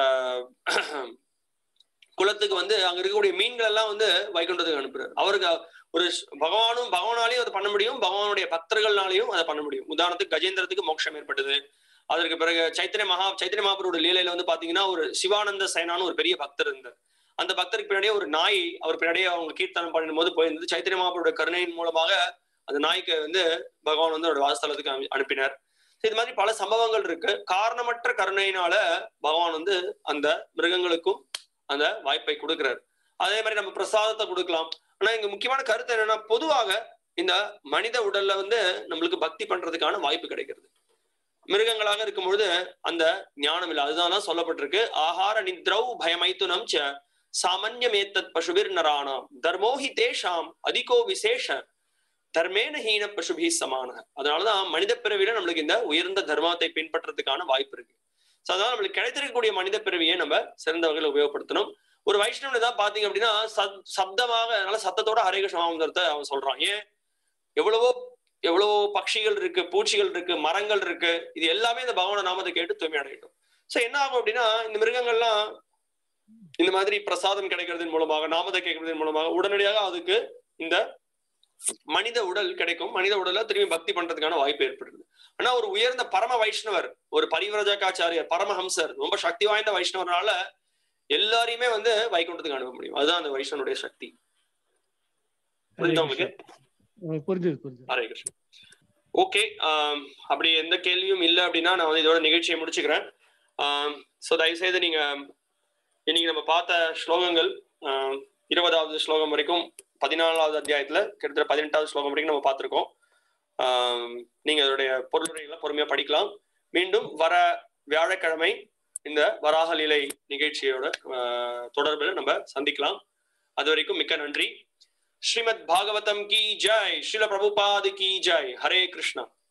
குளத்துக்கு வந்து அங்க இருக்கக்கூடிய மீன்கள் எல்லாம் வந்து வைகுண்டத்துக்கு அனுப்புறாரு. அவருக்கு ஒரு பகவானாலையும் அதை பண்ண முடியும், பகவானுடைய பக்தர்கள்னாலையும் அதை பண்ண முடியும். உதாரணத்துக்கு கஜேந்திரத்துக்கு மோட்சம் ஏற்பட்டது. அதற்கு பிறகு சைத்தன்ய மகாபுரோட லீலையில வந்து பாத்தீங்கன்னா, ஒரு சிவானந்த சேனான்னு ஒரு பெரிய பக்தர் இருந்தார். அந்த பக்தருக்கு பின்னாடியே ஒரு நாய் அவர் பின்னாடியே அவங்க கீர்த்தனம் பண்ணும் போது போயிருந்தது. சைத்தன்ய மகாபுரோட கருணையின் மூலமாக அந்த நாய்க்கு வந்து பகவான் வந்து அவருடைய வாசஸ்தலத்துக்கு அனுப்பினார். இது மாதிரி பல சம்பவங்கள் இருக்கு. காரணமற்ற கருணையினால பகவான் வந்து அந்த மிருகங்களுக்கும் அந்த வாய்ப்பை கொடுக்கிறார். அதே மாதிரி நம்ம பிரசாதத்தை கொடுக்கலாம். ஆனா இங்க முக்கியமான கருத்து என்னன்னா, பொதுவாக இந்த மனித உடல்ல வந்து நம்மளுக்கு பக்தி பண்றதுக்கான வாய்ப்பு கிடைக்கிறது. மிருகங்களாக இருக்கும் பொழுது அந்த ஞானம் இல்லை. அதுதான் சொல்லப்பட்டிருக்கு. ஆஹார நித்ரௌ பயமைத்துனம் ச சாமன்யமேத்தத் பசுபிர் நராணாம் தர்மோஹி தேஷாம் அதிகோ விசேஷ தர்மேன ஹீன பசுபி சமான. அதனாலதான் மனித பிறவியில நம்மளுக்கு இந்த உயர்ந்த தர்மத்தை பின்பற்றதுக்கான வாய்ப்பு இருக்கு. அதனால நம்மளுக்கு கிடைத்திருக்கக்கூடிய மனித பிறவியை நம்ம சிறந்த வகையில் உபயோகப்படுத்தணும். ஒரு வைஷ்ணவனை தான் பாத்தீங்க அப்படின்னா சப்தமாக, அதனால சத்தத்தோட ஹரே கிருஷ்ண மகாமந்திரத்தை அவன் சொல்றான். ஏன்? எவ்வளவோ பட்சிகள் இருக்கு, பூச்சிகள் இருக்கு, மரங்கள் இருக்கு, இது எல்லாமே இந்த பகவான நாமத்தை கேட்டு தூய்மை அடையட்டும். சோ என்ன ஆகும் அப்படின்னா, இந்த மிருகங்கள்லாம் இந்த மாதிரி பிரசாதம் கிடைக்கிறதன் மூலமாக, நாமத்தை கேட்கறதன் மூலமாக உடனடியாக அதுக்கு இந்த மனித உடல் கிடைக்கும். மனித உடலை திரும்பி பக்தி பண்றதுக்கான வாய்ப்பு ஏற்படுது. ஆனா ஒரு உயர்ந்த பரம வைஷ்ணவர், ஒரு பரிவிரஜகாச்சாரியர், பரமஹம்சர், ரொம்ப சக்தி வாய்ந்த வைஷ்ணவரால எல்லாரையுமே வந்து வைகுண்டத்துக்கு அனுப்ப முடியும். அதுதான் அந்த வைஷ்ணவனுடைய சக்தி. ஓகே, அப்படி எந்த கேள்வியும் இல்லை அப்படின்னா நான் வந்து இதோட நிகழ்ச்சியை முடிச்சுக்கிறேன். சோ தயவுசெய்து நீங்க இன்னைக்கு நம்ம பார்த்த ஸ்லோகங்கள் 20வது ஸ்லோகம் வரைக்கும் 14வது அத்தியாயத்துல கிட்டத்தட்ட 18வது ஸ்லோகம் வரைக்கும் நம்ம பார்த்திருக்கோம். நீங்க அதோடைய பொருளுரைகளை பொறுமையா படிக்கலாம். மீண்டும் வர வியாழக்கிழமை இந்த வராக லீலை நிகழ்ச்சியோட தொடர்பில் நம்ம சந்திக்கலாம். அது வரைக்கும் மிக்க நன்றி. ஸ்ரீமத் பாகவதம் கி ஜெய், ஸ்ரீல பிரபுபாத் கி ஜெய். ஹரே கிருஷ்ணா.